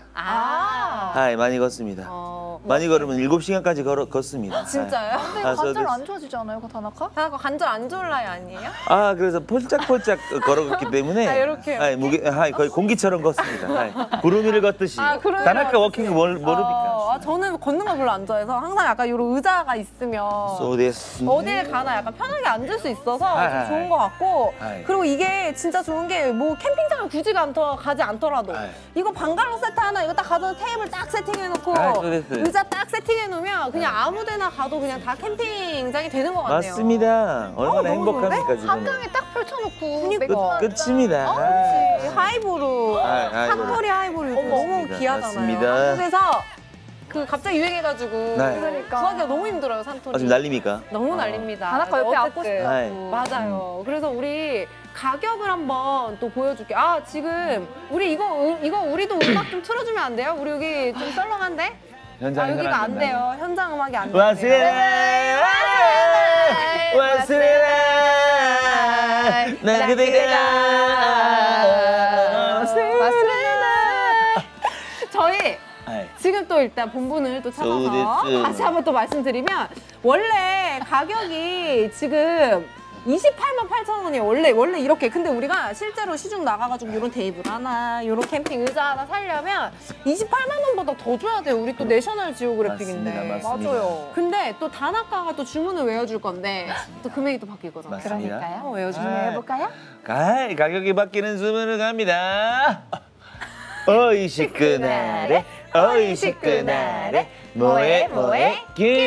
아. 아이, 많이 걷습니다. 어, 많이 걸으면 일곱 시간까지 걸어 걷습니다. 진짜요? 근데 아, 써 관절 됐어. 안 좋아지지 않아요, 그 다나카? 다나카 관절 안 좋을 나이 아니에요? 아, 그래서 폴짝폴짝 걸어갔기 때문에 아, 이렇게요? 아이, 무게, 아이, 거의 공기처럼 걷습니다. 아이, 구름 위를 걷듯이. 아, 구름 위를 다나카 걷듯이. 워킹 뭘 모릅니까? 어, 아, 저는 걷는 걸 별로 안 좋아해서 항상 약간 이런 의자가 있으면 소 데스. 어딜 가나 약간 편하게 앉을 수 있어서 좀 아이, 좋은 것 같고 아이. 그리고 이게 진짜 좋은 게 뭐 캠핑장을 굳이 간더, 가지 않더라도 아이. 이거 방갈로 세트 하나 이거 딱 가져서 테이블 딱 세팅해놓고 아이, 소 데스. 의자 딱 세팅해놓으면 그냥 아무데나 가도 그냥 다 캠핑장이 되는 것 같네요. 맞습니다. 얼마나 어, 너무 행복합니까 지금? 한강에 딱 펼쳐놓고 그니까. 끝, 끝입니다. 어, 아, 그치. 하이보루, 아이, 하이보루. 사토리 하이보루 요즘 어머. 너무 맞습니다. 귀하잖아요. 맞습니다. 한국에서 그 갑자기 유행해가지고 네. 그러니까. 구하기가 너무 힘들어요 산토리. 아, 지금 난립니까? 너무 어. 난립니다. 다나카 옆에 앉고 어쨌든. 싶다고. 아이. 맞아요. 그래서 우리 가격을 한번 또 보여줄게. 아 지금 우리 이거 음- 이거 우리도 음악 좀 틀어주면 안 돼요? 우리 여기 좀 썰렁한데? 현장 아 여기가 안 돼요. 현장 음악이 안 돼요. 와스레 와스레 난 그대가 저희 아이. 지금 또 일단 본분을 또 찾아서 소데스. 다시 한번 또 말씀드리면 원래 가격이 지금 이십팔만 팔천 원이 원래 원래 이렇게. 근데 우리가 실제로 시중 나가가지고 이런 테이블 하나, 이런 캠핑 의자 하나 살려면 이십팔만 원보다 더 줘야 돼요. 우리 또 내셔널 지오그래픽인데. 맞습니다, 맞습니다. 맞아요. 근데 또 다나카가 또 주문을 외워줄 건데 또 금액이 또 바뀔 거잖아요. 맞습니다. 그러니까요. 어, 외워주세요. 아. 해볼까요? 가 가격이 바뀌는 주문을 갑니다. 어이 시끄나래, 어이 시끄나래, 뭐해 뭐해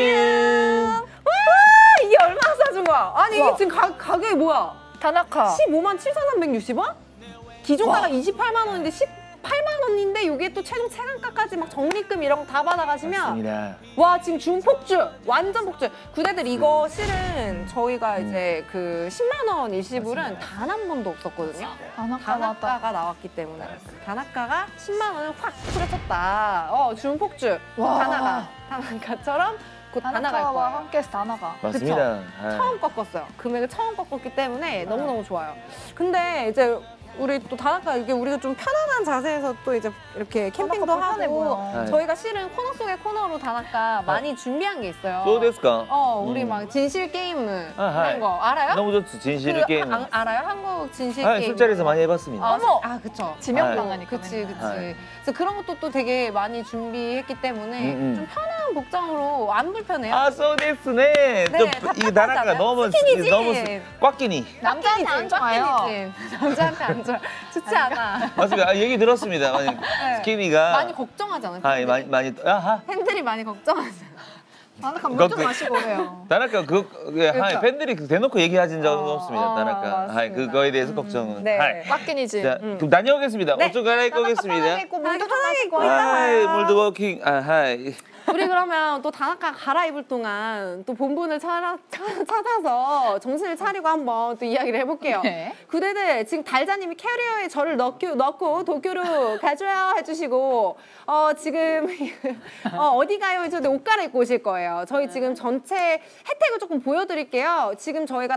뀨. 와, 이게 얼마나 싸준 거야? 아니 이게 와. 지금 가, 가격이 뭐야? 다나카. 십오만 칠천삼백육십 원? 기존가가 이십팔만 원인데 십팔만 원인데 이게 또 최종 체감가까지 막 적립금 이런 거 다 받아가시면 맞습니다. 와 지금 중폭주 완전 폭주. 구대들 이거 실은 저희가 이제 그 십만 원 일시불은 단 한 번도 없었거든요. 다나카 나왔다. 다나카가 나왔기 때문에 다나카가 십만 원을 확 후려쳤다. 어 중폭주. 와. 다나카 다나카처럼 곧 다 나갈 다나카와 거예요. 함께해서 다나가. 맞습니다. 아. 처음 꺾었어요. 금액을 처음 꺾었기 때문에 너무너무 좋아요. 근데 이제 우리 또 다나카 이게 우리가 좀 편안한 자세에서 또 이제 이렇게 캠핑도 다나카 편해 하고 보여. 네. 저희가 실은 코너 속의 코너로 다나카 많이 준비한 게 있어요. そうですか? 어, 우리 음. 막 진실 게임을 아, 하이. 하는 거 알아요? 너무 좋지. 진실의 그, 게임. 아, 알아요? 한국 진실 아, 게임. 술자리에서 많이 해봤습니다. 아, 어머! 아, 그쵸. 지명당하니까. 그치, 그치. 네. 그래서 그런 것도 또 되게 많이 준비했기 때문에 음, 음. 좀 편한 복장으로 안 불편해요. 아, 소데스네. 네, 좀 답답하지 이 나라가 않아요? 너무 스키니지? 너무 꽉 끼니. 남자한테 안 좋아요. 꽉끼니지. 남자한테 안 좋아. 좋지 않아. 맞습니다. 아, 얘기 들었습니다. 많이 스키니가 많이 걱정하잖아요. 아, 많이 많이 아하. 팬들이 많이 걱정하잖아요. 다나카 물좀 그- 마시고 그래요. 다나카 그 예, 그러니까. 하이, 팬들이 대놓고 얘기하신 적은 어, 없습니다. 어, 다나카. 맞습니다. 하이, 그거에 대해서 걱정은. 네. 하이. 꽉끼니지. 자, 그럼 다녀오겠습니다. 네. 옷 좀 갈아입고 오겠습니다. 입고 물도 물도 좀 좀 마시고. 마시고. 하이, 물드 워킹. 아, 하이. 우리 그러면 또 다나카 갈아입을 동안 또 본분을 찾아, 찾- 찾아서 정신을 차리고 한번 또 이야기를 해볼게요. 네. 구대들 지금 달자님이 캐리어에 저를 넣고, 넣고 도쿄로 가줘요 해주시고 어 지금 어, 어디 가요 해주는데 옷 갈아입고 오실 거예요. 저희 지금 전체 혜택을 조금 보여드릴게요. 지금 저희가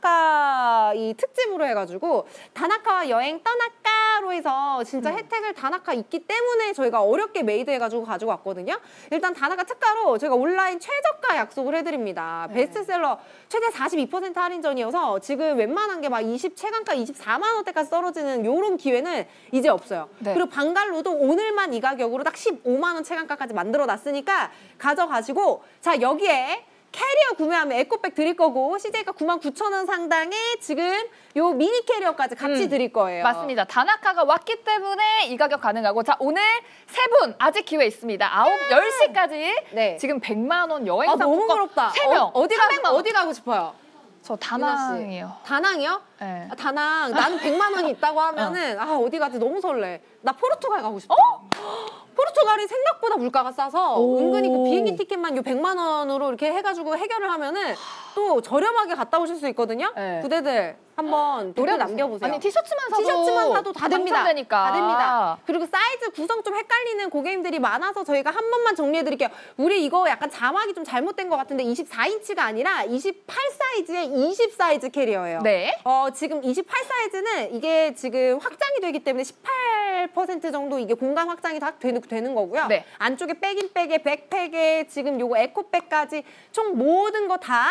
다나카 이 특집으로 해가지고 다나카와 여행 떠나까로 해서 진짜 혜택을 다나카 있기 때문에 저희가 어렵게 메이드 해가지고 가지고 왔거든요. 일단 다나카 특가로 저희가 온라인 최저가 약속을 해드립니다. 베스트셀러 최대 사십이 퍼센트 할인전이어서 지금 웬만한 게 막 이십 최강가 이십사만 원대까지 떨어지는 요런 기회는 이제 없어요. 네. 그리고 방갈로도 오늘만 이 가격으로 딱 십오만 원 최강가까지 만들어 놨으니까 가져가시고 자 여기에 캐리어 구매하면 에코백 드릴 거고 씨제이가 구만 구천 원 상당의 지금 요 미니 캐리어까지 같이 음, 드릴 거예요. 맞습니다. 다나카가 왔기 때문에 이 가격 가능하고 자 오늘 세 분 아직 기회 있습니다. 아홉, 열 시까지 네. 지금 백만 원 여행 아, 너무 상품권 부럽다. 세 명. 어, 어디 가고 삼백만 원. 어디 가고 싶어요? 저 유나 씨. 다낭이에요. 다낭이요? 네. 아, 다낭. 나는 백만 원이 있다고 하면은 아 어디 가지 너무 설레. 나 포르투갈 가고 싶다. 어? 포르투갈이 생각보다 물가가 싸서 오. 은근히 그 비행기 티켓만 요 백만 원으로 이렇게 해가지고 해결을 하면은 또 저렴하게 갔다 오실 수 있거든요. 네. 부대들 한번 댓글 남겨보세요. 아니 티셔츠만 사도 티셔츠만 사도 다 됩니다. 당첨되니까. 다 됩니다. 그리고 사이즈 구성 좀 헷갈리는 고객님들이 많아서 저희가 한 번만 정리해드릴게요. 우리 이거 약간 자막이 좀 잘못된 것 같은데 이십사 인치가 아니라 이십팔 사이즈의 이십 사이즈 캐리어예요. 네. 어, 지금 이십팔 사이즈는 이게 지금 확장이 되기 때문에 십팔 퍼센트 정도 이게 공간 확장이 다 되는, 되는 거고요. 네. 안쪽에 백인백에 백팩에 지금 요거 에코백까지 총 모든 거 다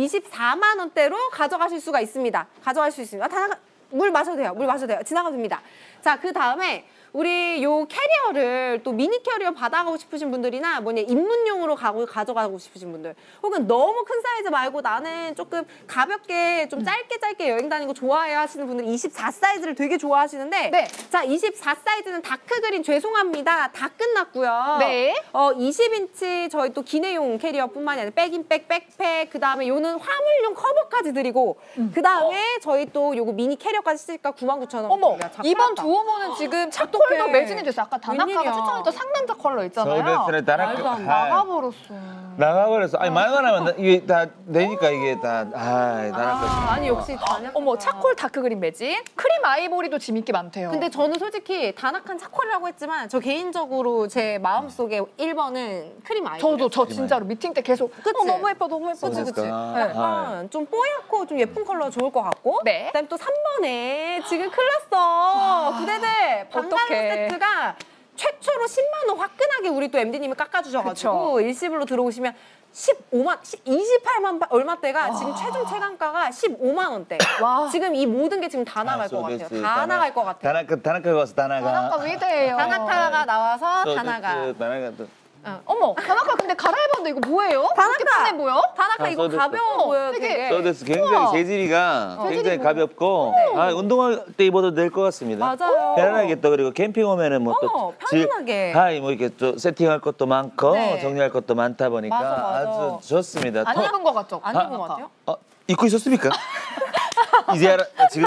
이십사만 원대로 가져가실 수가 있습니다. 가져갈 수 있습니다. 아, 다, 물 마셔도 돼요. 물 마셔도 돼요. 지나가도 됩니다. 자, 그 다음에 우리 요 캐리어를 또 미니 캐리어 받아가고 싶으신 분들이나 뭐냐 입문용으로 가고 가져가고 싶으신 분들 혹은 너무 큰 사이즈 말고 나는 조금 가볍게 좀 짧게 짧게 여행 다니는 거 좋아해 하시는 분들 이십사 사이즈를 되게 좋아하시는데 네. 자 이십사 사이즈는 다크 그린 죄송합니다. 다 끝났고요. 네. 어 이십 인치 저희 또 기내용 캐리어뿐만이 아니라 백인백, 백팩 그다음에 요는 화물용 커버까지 드리고 그다음에 저희 또 요거 미니 캐리어까지 쓰니까 구만 구천 원. 어머 야, 자, 이번 팔았다. 두어모는 지금 차콜도 어떡해. 매진이 됐어요. 아까 다나카가 웬일이야. 추천했던 상남자 컬러 있잖아요. 소데스네. 말도 안 다나카. 돼. 하이. 나가버렸어. 나가버렸어. 아니 말만 하면 나- 이게 다 되니까 이게 다 아, 다나카. 아, 아니 역시 다나카. 어머 차콜 다크 그린 매진. 크림 아이보리도 재밌게 많대요. 근데 저는 솔직히 다나카는 차콜이라고 했지만 저 개인적으로 제 마음속에 일 번은 크림 아이보리. 저도 저 진짜로 미팅 때 계속 그치? 어, 너무 예뻐 너무 예뻐. 그치, 그치. 아, 약간 좀 뽀얗고 좀 예쁜 컬러 좋을 것 같고 네. 그다음에 또 삼 번에 지금 큰일 났어. 부대들 방갈로 어떡해. 세트가 최초로 십만 원 화끈하게 우리 또 엠디님이 깎아주셔가지고 그쵸. 일시불로 들어오시면 십오만, 이십팔만 얼마대가 지금 최종 체감가가 십오만 원대. 와. 지금 이 모든 게 지금 다 나갈 것 같아요. 다 나갈 것 같아요. 다나카 다나카가 와서 다나가. 다나카 위대해요. 다나카가 나와서 다 나가. 다나카 또. 어머, 다나카 근데 갈아입었는데 이거 뭐예요? 다나카! 이렇게 편해 보여? 다나카 아, 이거 써졌어. 가벼워 보여요, 되게. 되게. 서데스 굉장히 우와. 재질이가 어. 굉장히 재질이 가볍고 아, 운동할 때 입어도 될 것 같습니다. 맞아요. 편안하게 또 그리고 캠핑 오면은 뭐 또 어, 편안하게. 하이 뭐 이렇게 또 세팅할 것도 많고 네. 정리할 것도 많다 보니까 맞아, 맞아. 아주 좋습니다. 안 더- 입은 것 같죠? 안 아, 입은 것 같아요? 어, 입고 있었습니까? 이제 알아 지금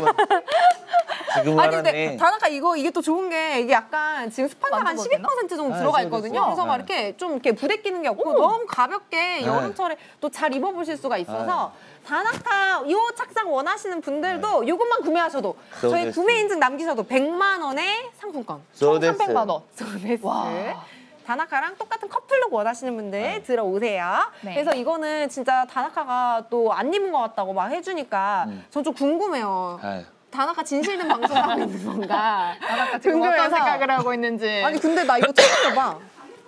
지금 아니 근데 알았네. 다나카 이거 이게 또 좋은 게 이게 약간 지금 스판사가 한 만져봐도 십이 퍼센트 정도 되나? 들어가 아, 있거든요. 있어, 있어. 그래서 막 아. 이렇게 좀 이렇게 부대 끼는 게 없고 너무 가볍게 네. 여름철에 또 잘 입어보실 수가 있어서 다나카 이 착장 원하시는 분들도 이것만 구매하셔도 So 저희 this. 구매 인증 남기셔도 백만 원의 상품권. 소데스. 천삼백만 원. 소데스. 와. 다나카랑 똑같은 커플룩 원하시는 분들 네. 들어오세요. 네. 그래서 이거는 진짜 다나카가 또 안 입은 것 같다고 막 해주니까 음. 전 좀 궁금해요. 아유. 다나카 진실된 방송을 하고 있는 건가? 다나카 지금 어떤 궁금해서. 생각을 하고 있는지. 아니 근데 나 이거 처음 봐봐.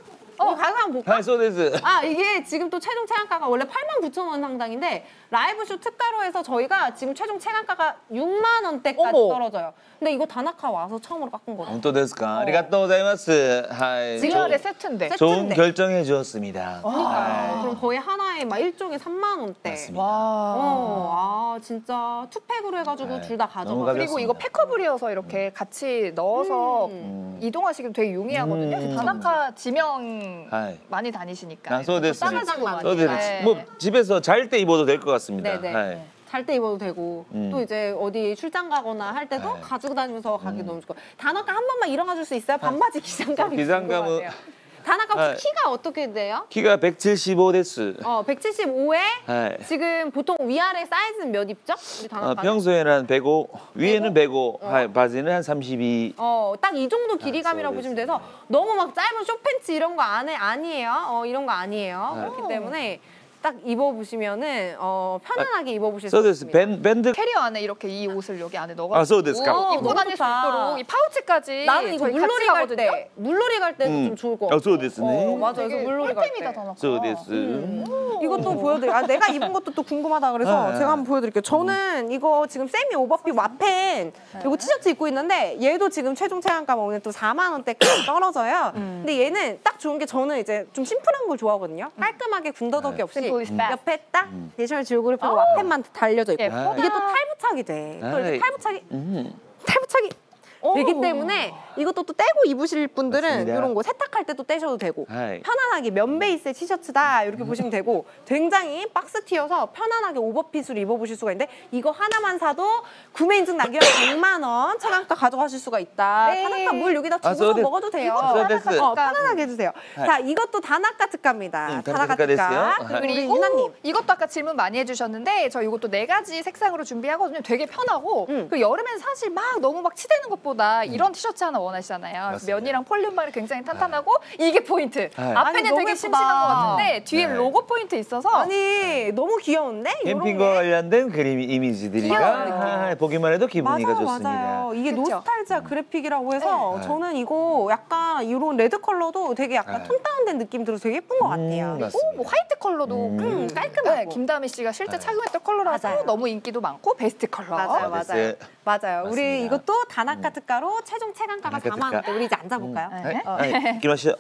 어, 가서 한번 볼까? 하이 소데스. 아 이게 지금 또 최종 체감가가 원래 팔만 구천 원 상당인데 라이브 쇼 특가로 해서 저희가 지금 최종 체감가가 육만 원대까지 어머. 떨어져요. 근데 이거 다나카 와서 처음으로 깎은 거예요. 본토 데스까? 아리가또 고자이마스. 하이. 지금의 조- 세트인데. 세트. 좋은 세트인데. 결정해 주었습니다. 그러니까 그럼 거의 하나에 막 일종에 삼만 원대. 맞습니다. 와. 어, 아 진짜 투팩으로 해가지고 네, 둘 다 너무 가져가. 가볍- 그리고 이거 팩커블이어서 이렇게 같이 넣어서 음. 이동하시기 되게 용이하거든요. 음. 다나카 지명 하이. 많이 다니시니까. 아, 소데스. 싸가지 많이. 소데스. 네. 뭐 집에서 잘 때 입어도 될 것 같습니다. 네네. 하이. 잘 때 입어도 되고 음. 또 이제 어디 출장 가거나 할 때도 네. 가지고 다니면서 가기 너무 좋고. 다나카 한 번만 일어나 줄 수 있어요? 반바지 기장감이 기장감은- 궁금하네요. 다나카 네. 키가 어떻게 돼요? 키가 백칠십오 데스. 어 백칠십오에 하이. 지금 보통 위아래 사이즈는 몇 입죠? 우리 어, 다나카. 평소에는 한 백오, 위에는 백오, 하이, 바지는 한 삼십이. 어, 딱 이 정도 길이감이라고 아, 보시면 쏘리, 돼서 너무 막 짧은 쇼팬츠 이런 거 안에 아니에요. 어, 이런 거 아니에요. 네. 그렇기 때문에 딱 입어보시면은 어, 편안하게 입어보실 수 소데스 있습니다. 밴 밴드. 캐리어 안에 이렇게 이 옷을 여기 안에 넣어가지고 아, 소데스까? 어, 입고 너무 다닐 수 좋다. 있도록 이 파우치까지 나는 이거 저희 같이 물놀이 갈 가거든요. 때, 물놀이 갈 때도 음. 좀 좋을 것 아, 같아. 소데스네. 어, 맞아. 그래서 되게 물놀이 갈 꿀템이다, 때. 다나카. 소데스. 음. 이것도 보여드릴게요. 아, 내가 입은 것도 또 궁금하다 그래서 네. 제가 한번 보여드릴게요. 저는 이거 지금 세미 오버핏 와펜 이거 티셔츠 입고 있는데 얘도 지금 최종 체감가가 오늘 또 사만 원대까지 떨어져요. 근데 얘는 딱 좋은 게 저는 이제 좀 심플한 걸 좋아하거든요. 깔끔하게 군더더기 없이 Simple is best. 옆에 딱 내셔널 지오그래피 와펜만 달려져 있고 예쁘다. 이게 또 탈부착이 돼. 또 이렇게 아이. 탈부착이 음. 탈부착이 되기 때문에 이것도 또 떼고 입으실 분들은 맞습니다. 이런 거 세탁할 때도 떼셔도 되고 하이. 편안하게 면 베이스의 티셔츠다 이렇게 보시면 되고 굉장히 박스 티여서 편안하게 오버핏으로 입어보실 수가 있는데 이거 하나만 사도 구매 인증 남기면 백만 원 차량가 가져가실 수가 있다. 네. 다나카 물 여기다 아, 두고서 소데스. 먹어도 돼요. 이것도 소데스. 어, 편안하게 해주세요. 하이. 자 이것도 다나카 특가입니다. 응, 다나카 다나카 특가. 됐어요. 그리고 우리 그리고 유나님. 이것도 아까 질문 많이 해주셨는데 저 이것도 네 가지 색상으로 준비하거든요. 되게 편하고 음. 그 여름엔 사실 막 너무 막 치대는 것보다 이런 티셔츠 하나 원하시잖아요. 그래서 맞습니다. 면이랑 폴리머리 굉장히 탄탄하고 이게 포인트. 네. 아니, 앞에는 너무 되게 예쁘다. 심심한 것 같은데 뒤에 네. 로고 포인트 있어서 아니 너무 귀여운데? 요런 캠핑과 게. 관련된 그림 이미지들이가 아, 보기만 해도 기분이가 맞아요, 좋습니다. 맞아요. 이게 그쵸? 노스탈지아 그래픽이라고 해서 네. 저는 이거 약간 이런 레드 컬러도 되게 약간 네. 톤 다운된 느낌 들어서 되게 예쁜 것 음, 같아요. 맞습니다. 뭐 화이트 컬러도 음. 음, 깔끔하고. 네, 김다미 씨가 실제 네. 착용했던 컬러라서 맞아요. 너무 인기도 많고 베스트 컬러. 맞아요, 됐어요. 맞아요. 맞아요. 맞습니다. 우리 이것도 다나카 특가로 최종 체감가가 다나카 사만 원대. 특가. 우리 이제 앉아볼까요? 음. 네. 어. 아이, 기마시오.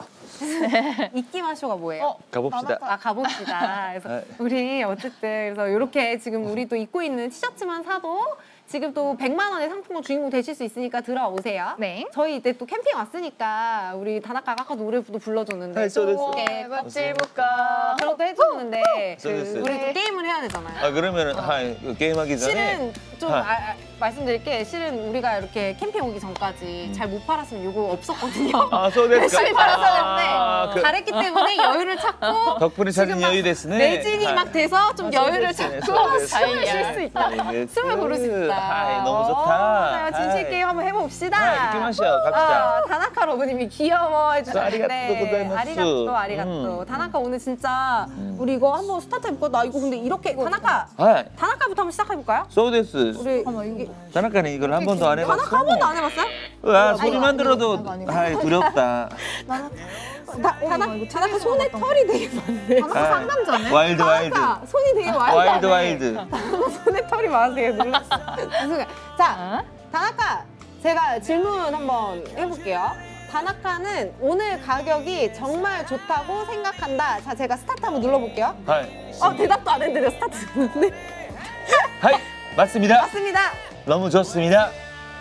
이끼마쇼가 뭐예요? 어, 가봅시다. 아 가봅시다. 그래서 네. 우리 어쨌든 그래서 이렇게 지금 우리 또 입고 있는 티셔츠만 사도 지금 또 백만 원의 상품권 주인공 되실 수 있으니까 들어오세요. 네. 저희 이때 또 캠핑 왔으니까 우리 다나카가 아까 노래도 불러줬는데 네, 쏘됐어. 네, 껍질볼까? 그런 것도 해줬는데 그 쏘됐어요. 우리 또 게임을 해야 되잖아요. 아 그러면 하이, 그 게임하기 전에 실은 좀 아. 아, 아, 말씀드릴 게 실은 우리가 이렇게 캠핑 오기 전까지 잘 못 팔았으면 이거 없었거든요. 아 소데스. 열심히 팔았었는데 아, 그 잘했기 때문에 여유를 찾고 덕분에 찾은 지금 막 여유 됐으네. 매진이 하이. 막 돼서 좀 아, 여유를 소데스네, 찾고 소데스. 숨을 쉴 수 있다. 하이, 숨을 고를 수 있다. 하이, 너무 좋다. 어, 자, 진실 하이. 게임 한번 해봅시다. 하이, 이끼마시오. 갑시다. 아, 다나카 타나카 러브님이 귀여워 해주셨는데 아리가또 고자이마스. 아리가또 아리가또. 음. 타나카 오늘 진짜 우리 이거 한번 스타트 해볼까? 나 이거 근데 이렇게 타나카 아, 타나카부터 한번 시작해볼까요? 소데스. 우리 이게 다나카는 이걸 한 번도 안 해봤어. 타나카 한 번도 안 해봤어요? 아, 소리만 들어도 아, 두렵다. 타, 타나, 타나카 손에 털이 되게 많네. 아, 상남자네. 와일드 와일드. 타나카 손이 되게 와일드. 와일드 와일드. 손에 털이 많아서 되게 놀랐어. 죄송해요. 자, 타나카 제가 질문 한번 해볼게요. 타나카는 오늘 가격이 정말 좋다고 생각한다. 자, 제가 스타트 한번 눌러볼게요. 하이. 어, 대답도 안 했는데 스타트 눌렀는데. 하이. 맞습니다. 맞습니다. 너무 좋습니다.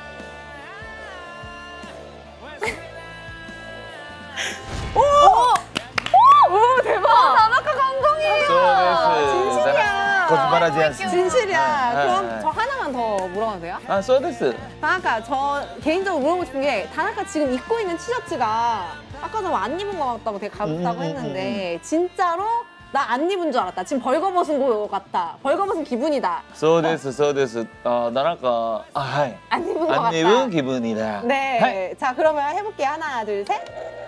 오, 대박. 타나카 감동이에요. 소데스. 진실이야. 거짓말하지 않습니다. 진실이야. 아, 아, 그럼 아. 저 하나만 더 물어봐도 돼요? 아, 소데스. 타나카, 저 개인적으로 물어보고 싶은 게 타나카 지금 입고 있는 티셔츠가 아까 좀 안 입은 것 같다고 되게 가볍다고 음, 음, 했는데 진짜로 나 안 입은 줄 알았다. 지금 벌거벗은 것 같다. 벌거벗은 기분이다. 소데스 소데스. 어, 나나까. 아, 하이. 안 입은 것 같다. 안 입은 기분이다. 네. 하이. 자, 그러면 해볼게요. 하나, 둘, 셋.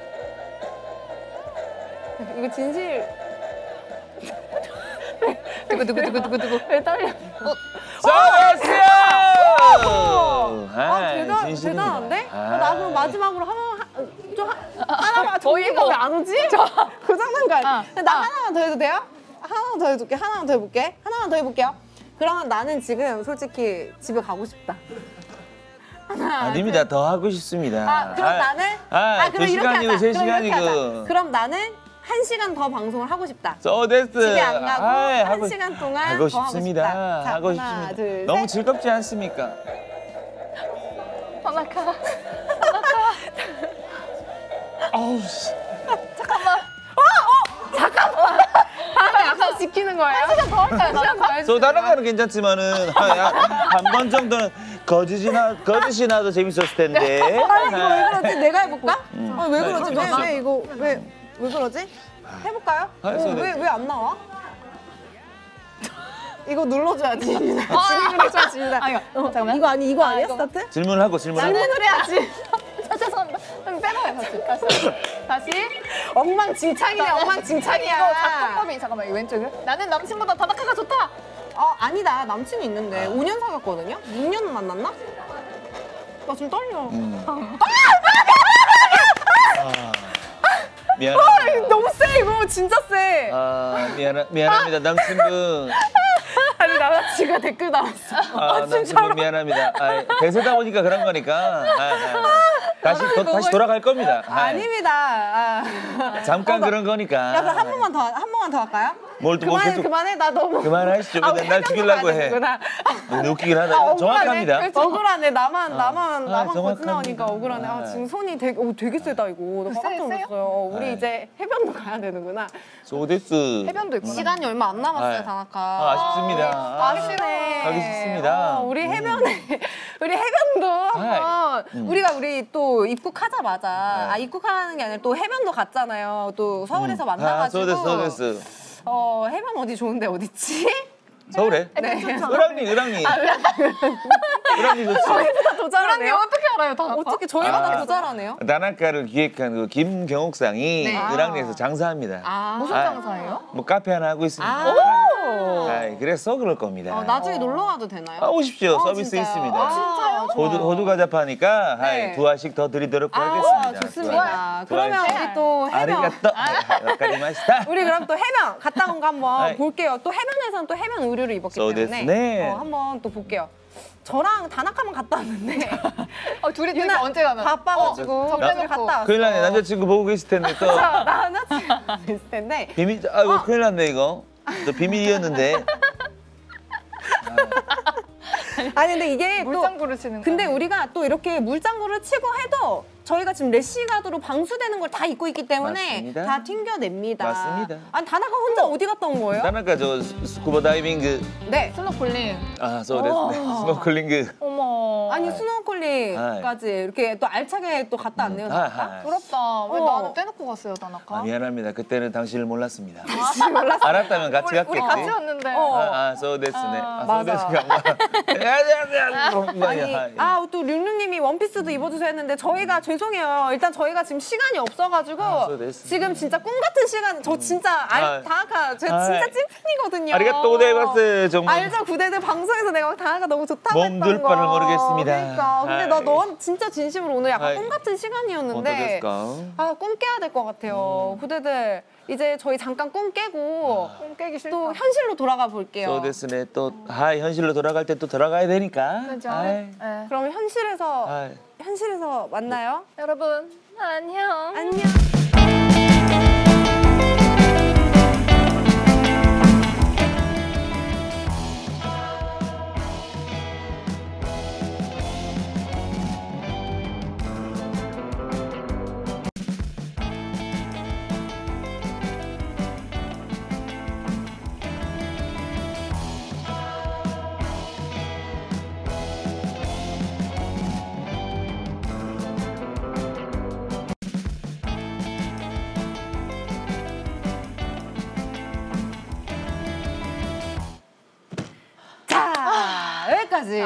이거 진실. 두구 두구 두구 두구 두구. 왜 떨려? 소데스! 아, 하이, 대단, 진실입니다. 대단한데? 아. 어, 나 그럼 마지막으로 하나, 하- 좀 하, 하나만 거의 저희가 뭐. 왜 안 오지? 그 장난감. 아, 나 아. 하나만 더 해도 돼요? 하나만 더 해볼게. 하나만 더 해볼게. 하나만 더 해볼게요. 그러면 나는 지금 솔직히 집에 가고 싶다. 하나, 아닙니다. 더 하고 싶습니다. 아, 그럼 아, 나는? 아, 그럼 두 이렇게 시간이고 하자. 세 그럼 이렇게 하자. 시간이고. 그럼 나는 한 시간 더 방송을 하고 싶다. 소데스. 집에 안 가고 아이, 한 하고- 시간 동안 하고 더 하고 싶습니다. 싶다. 자, 하고 하나, 싶습니다. 둘, 너무 셋. 즐겁지 않습니까? 타나카. 아우 씨. 아, 약속 지키는 거예요? 한 시간 더 할까요? 타나카. 저 다른 거는 괜찮지만은 한 번 정도는 거짓이나 거짓이 나도 재밌었을 텐데. 아니 이거 왜 그러지? 내가 해볼까? 음. 아, 왜 그러지? 왜, 네. 왜 이거 왜 왜 그러지? 해볼까요? 아, 어, 손에- 왜 왜 안 나와? 이거 눌러줘야지. 아. 진행을 해줘야지. 아, 이거. 어, 잠깐만. 이거 아니 이거 아니야 이거. 스타트? 질문하고 질문하고. 질문을 해야지. 아, 죄송합니다. 좀 빼봐요 다시. 다시. 다시. 엉망진창이네 이거 엉망진창이야. 작곡법이 잠깐만 이 왼쪽을. 나는 남친보다 타나카가 좋다. 어 아니다 남친이 있는데 아. 오 년 사귀었거든요? 육 년 만났나? 나 지금 떨려. 음. 아, 미안합니다. 너무 세 이거 진짜 세. 아, 미안 미안합니다 남친분. 아니 남자친구가 댓글 달았어. 아, 남친분 미안합니다. 아, 대세다 보니까 그런 거니까. 아, 아. 다시 도, 다시 돌아갈 겁니다. 아, 아닙니다. 아. 잠깐 그런 거니까. 야, 그럼 한 번만 더, 한 번만 더 할까요? 뭘 또 뭐 그만해, 계속- 그만해. 나 너무. 그만하시죠. 아, 근데 날 해명도 죽이려고 가야 해. 되는구나. 너무 웃기긴 하다. 아, 정확합니다. 억울하네. 억울하네. 나만, 나만, 아, 나만 거짓 정확합니다. 나오니까 억울하네. 아, 지금 손이 되게, 오, 되게 세다, 이거. 나 깜짝 세요? 놀랐어요. 우리 네. 이제 해변도 가야 되는구나. 소데스. 해변도 있구나. 시간이 얼마 안 남았어요, 아, 다나카. 아, 아쉽습니다. 아, 아쉽네. 가기 싫습니다. 어, 우리 음. 해변에, 우리 해변도 한번, 음. 우리가 우리 또 입국하자마자, 네. 아, 입국하는 게 아니라 또 해변도 갔잖아요. 또 서울에서 만나가지고. 아, 소데스, 소데스. 어, 해변 어디 좋은데 어딨지? 서울에? 네. 을왕리, 을왕리. 을왕리 좋지. 저희보다 더 언니 잘하네요. 어떻게 알아요 타나카? 어떻게 저희보다 아. 더 잘하네요? 다나카를 기획한 그 김경옥상이 네. 을왕리에서 장사합니다. 아. 무슨 아. 장사예요? 뭐 카페 하나 하고 있습니다. 아. 아, 그래서 그럴 겁니다. 어, 나중에 놀러 가도 되나요? 아, 오십시오. 어, 서비스 진짜요? 있습니다. 아, 진짜요? 호두, 호두 과자 파니까 네. 하이, 두 알씩 더 드리도록 아, 하겠습니다. 좋습니다. 두 그러면 알씩. 우리 또 해변. 아리가또. 와카리마시타. 우리 그럼 또 해변 갔다 온 거 한번 아이. 볼게요. 또 해변에서는 또 해변 의류를 입었기 So 때문에 됐네. 어, 한번 또 볼게요. 저랑 다나카만 갔다 왔는데 어, 둘이 또 유나 이렇게 언제 가나? 바빠가지고 어, 둘이 정해놓고. 갔다 왔어. 큰일 났네. 남자친구 보고 계실 텐데 또. 나 남자친구 있을 텐데 비밀, 아이고, 큰일 났네, 이거. 또 비밀이었는데. 아니 근데 이게 또 물장구를 치는 거. 근데 우리가 또 이렇게 물장구를 치고 해도 저희가 지금 래시가드로 방수되는 걸 다 입고 있기 때문에 맞습니다. 다 튕겨냅니다. 맞습니다. 아니 다나카 혼자 어디 갔다 온 거예요? 다나카 저 스- 스쿠버 다이빙 네. 스노클링. 아, 소 됐네. 스노클링 어머. 아니 스노우콜링까지 이렇게 또 알차게 또 갔다 왔네요. 아, 다나카. 아. 부럽다. 왜 어. 나는 떼놓고 갔어요 타나카? 아, 미안합니다. 그때는 당신을 몰랐습니다. 몰랐어. 알았다면 같이 우리, 갔겠지. 우리 같이 왔는데. 어. 아, 아, 소 됐네. 아, 소 맞아. 됐가. 아니, 아 또 류루님이 원피스도 입어주세요 했는데 저희가 죄송. 죄송해요. 일단 저희가 지금 시간이 없어가지고 아,そうですね 지금 진짜 꿈 같은 시간. 저 진짜 알 아. 다나카 제가 아. 진짜 찐팬이거든요. 아리가또 고자이마스. 정말. 알죠? 구대들 방송에서 내가 다나카 너무 좋다고 했던 거. 몸둘 바를 모르겠습니다. 그러니까. 근데 나 아이. 너 진짜 진심으로 오늘 약간 아이. 꿈 같은 시간이었는데 어떠겠을까? 아, 꿈 깨야 될 것 같아요. 구대들 이제 저희 잠깐 꿈 깨고 꿈 깨기 싫다. 또 현실로 돌아가 볼게요. 소 데스네. 또 아, 현실로 돌아갈 때 또 돌아가야 되니까. 그죠? 아이. 네. 그럼 현실에서 아이. 현실에서 만나요. 여러분 안녕. 안녕. 자, 여기까지.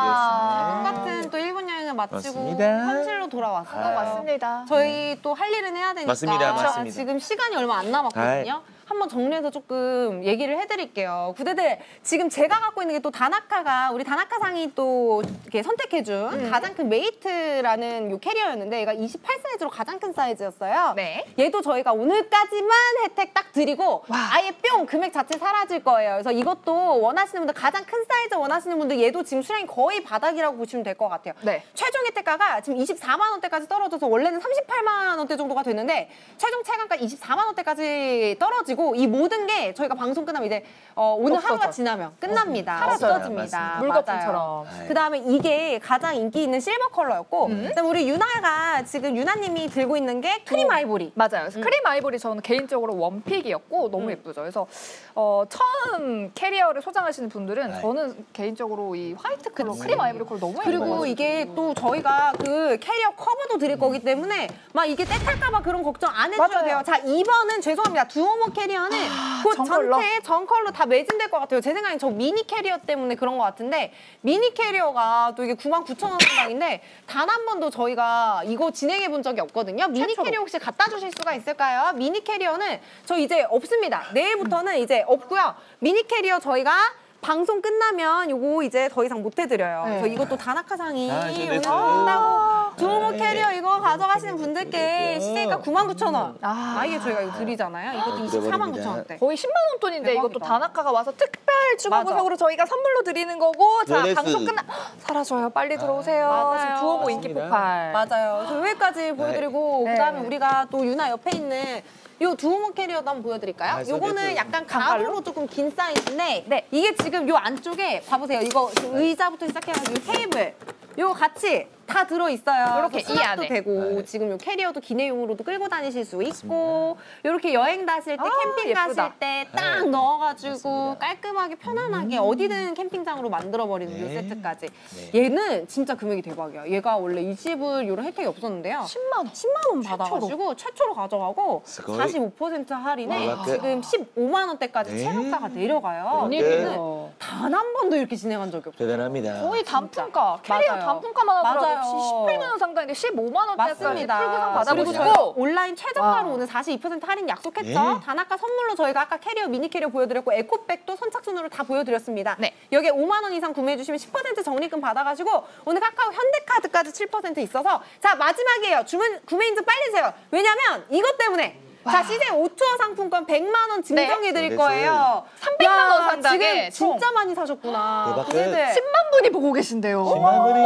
아. 똑같은 또 일본 여행을 마치고 맞습니다. 현실로 돌아왔어요. 아, 맞습니다. 저희 또 할 일은 해야 되니까 맞습니다, 맞습니다. 지금 시간이 얼마 안 남았거든요. 한번 정리해서 조금 얘기를 해드릴게요. 구대들 지금 제가 갖고 있는 게 또 다나카가 우리 다나카상이 또 이렇게 선택해준 음. 가장 큰 메이트라는 요 캐리어였는데 얘가 이십팔 사이즈로 가장 큰 사이즈였어요. 네. 얘도 저희가 오늘까지만 혜택 딱 드리고 아예 뿅 금액 자체 사라질 거예요. 그래서 이것도 원하시는 분들 가장 큰 사이즈 원하시는 분들 얘도 지금 수량이 거의 바닥이라고 보시면 될 것 같아요. 네. 최종 혜택가가 지금 이십사만 원대까지 떨어져서 원래는 삼십팔만 원대 정도가 됐는데 최종 체감가 이십사만 원대까지 떨어지고 이 모든 게 저희가 방송 끝나면 이제 어, 오늘 없어져. 하루가 지나면 끝납니다. 사라져요. 없어집니다. 맞습니다. 물거품처럼. 맞아요. 그 다음에 이게 가장 인기 있는 실버 컬러였고 그다음에 우리 유나가 지금 유나님이 들고 있는 게 크림 아이보리. 맞아요. 그래서 크림 아이보리 저는 개인적으로 원픽이었고 너무 예쁘죠. 그래서 어, 처음 캐리어를 소장하시는 분들은 네. 저는 개인적으로 이 화이트 컬러, 크림 아이보리 컬러 너무 그리고 예뻐요. 이게 또 저희가 그 캐리어 커버도 드릴 거기 때문에 막 이게 떼탈까봐 그런 걱정 안 해주셔도 맞아요. 돼요. 자, 이 번은 죄송합니다. 두오모 캐리어는 그 전 컬러? 전체에 전 컬러 다 매진될 것 같아요. 제 생각엔 저 미니 캐리어 때문에 그런 것 같은데 미니 캐리어가 또 이게 구만 구천 원 상당인데 단 한 번도 저희가 이거 진행해 본 적이 없거든요. 미니 최초로. 캐리어 혹시 갖다 주실 수가 있을까요? 미니 캐리어는 저 이제 없습니다. 내일부터는 이제 없고요. 미니 캐리어 저희가 방송 끝나면 요거 이제 더 이상 못 해드려요. 네. 그래서 이것도 다나카상이 아, 오늘 좋네요. 끝나고 두오모 네. 캐리어 이거 가져가시는 분들께 시세가 구만 구천 원. 아. 아예 저희가 이거 드리잖아요. 이것도 이십사만 구천 원대. 거의 십만 원 돈인데 대박이다. 이것도 다나카가 와서 특별 주거 맞아. 구석으로 저희가 선물로 드리는 거고 자 네네스. 방송 끝나 사라져요. 빨리 들어오세요. 맞아요. 지금 두오모 인기 맞습니다. 폭발. 맞아요. 그래서 여기까지 보여드리고 네. 그다음에 우리가 또 유나 옆에 있는 요 두오모 캐리어도 한번 보여드릴까요? 아, 요거는 저기 약간 장갈로? 가로로 조금 긴 사이즈인데 네. 이게 지금 요 안쪽에 봐보세요. 이거 지금 의자부터 시작해가지고 이 테이블 요거 같이 다 들어있어요. 요렇게 그래서 이 수납도 안에. 되고 네. 지금 요 캐리어도 기내용으로도 끌고 다니실 수 있고 요렇게 여행 가실 때 아, 캠핑 예쁘다. 가실 때 딱 네. 넣어가지고 맞습니다. 깔끔하게 편안하게 어디든 캠핑장으로 만들어버리는 요 네. 세트까지 네. 얘는 진짜 금액이 대박이야. 얘가 원래 이십을 이런 혜택이 없었는데요. 십만 원. 십만 원 받아가지고 최초로 가져가고 스고이. 사십오 퍼센트 할인에 와. 지금 십오만 원대까지 네. 최저가가 내려가요. 네. 얘는 단 한 번도 이렇게 진행한 적이 없어요. 대단합니다. 거의 진짜. 단품가. 캐리어 맞아요. 단품가만 맞아요. 하더라도 십팔만 원 상당인데 십오만 원대까지 맞습니다. 풀구상 그리고 저희가 받아보시고 온라인 최저가로 와. 오늘 사십이 퍼센트 할인 약속했죠. 네. 다나카 선물로 저희가 아까 캐리어, 미니 캐리어 보여드렸고 에코백도 선착순으로 다 보여드렸습니다. 네. 여기에 오만 원 이상 구매해주시면 십 퍼센트 적립금 받아가지고 오늘 카카오 현대카드까지 칠 퍼센트 있어서 자 마지막이에요. 주문 구매 인증 빨리 주세요. 왜냐면 이것 때문에 자 시즌 오 투어 상품권 백만 원 증정해 드릴 네. 거예요. 삼백만 원 야, 상당의 지금 진짜 총. 많이 사셨구나. 대박 끝. 구매들. 십만 분이 보고 계신데요. 십만 분이.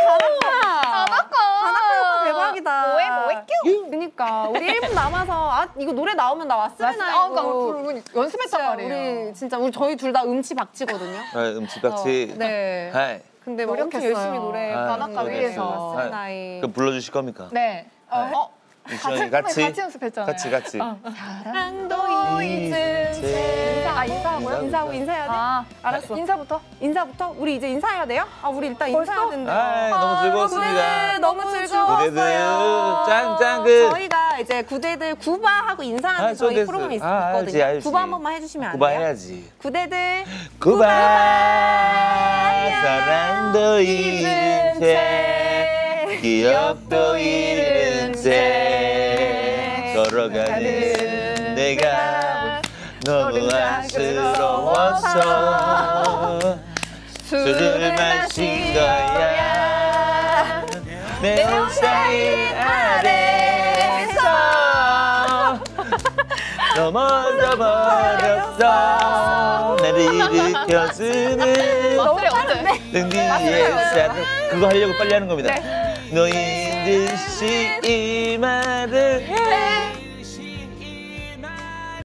다나카. 다나카. 다나카 대박이다. 뭐해 뭐해 뀨. 그니까 우리 일 분 남아서 아 이거 노래 나오면 나 왔으면 아, 그러니까 하고 우리 연습했단 진짜 말이에요. 우리 진짜 우리 저희 둘 다 음치 박치거든요. 아, 음치박치. 어, 네. 하이. 근데 뭐 엄청 노력했어요. 열심히 노래 아, 다나카 네, 위해서 네. 쓰는 아이. 그럼 불러주실 겁니까? 네. 어, 네. 어. 미션이 같이, 같이 같이 연습했잖아요. 같이 같이. 사랑도 잊은 채. 아 인사하고요? 인사하고 인사해야 돼? 아, 알았어. 인사부터. 인사부터? 우리 이제 인사해야 돼요? 아 우리 일단 벌써? 인사해야 된다. 아, 너무 즐거웠습니다. 네, 너무 구대들 즐거웠어요. 짱짱그. 저희가 이제 구대들 구바하고 인사하는 아, 저희 소데스. 프로그램이 아, 알지, 있거든요. 알지. 구바 한 번만 해주시면 안 구바 돼요? 해야지. 구대들 구바 사랑도 잊은 채 기억도 잃은 채 걸어가는 내가 너무 안쓰러워서 술을 마신 거야 내 옷사이 아래서 넘어져 버렸어 나를 일으켜주는 너무 빠른데? 등 뒤에 사람 그거 하려고 빨리 하는 겁니다 네. 너인 듯이 이 말을 해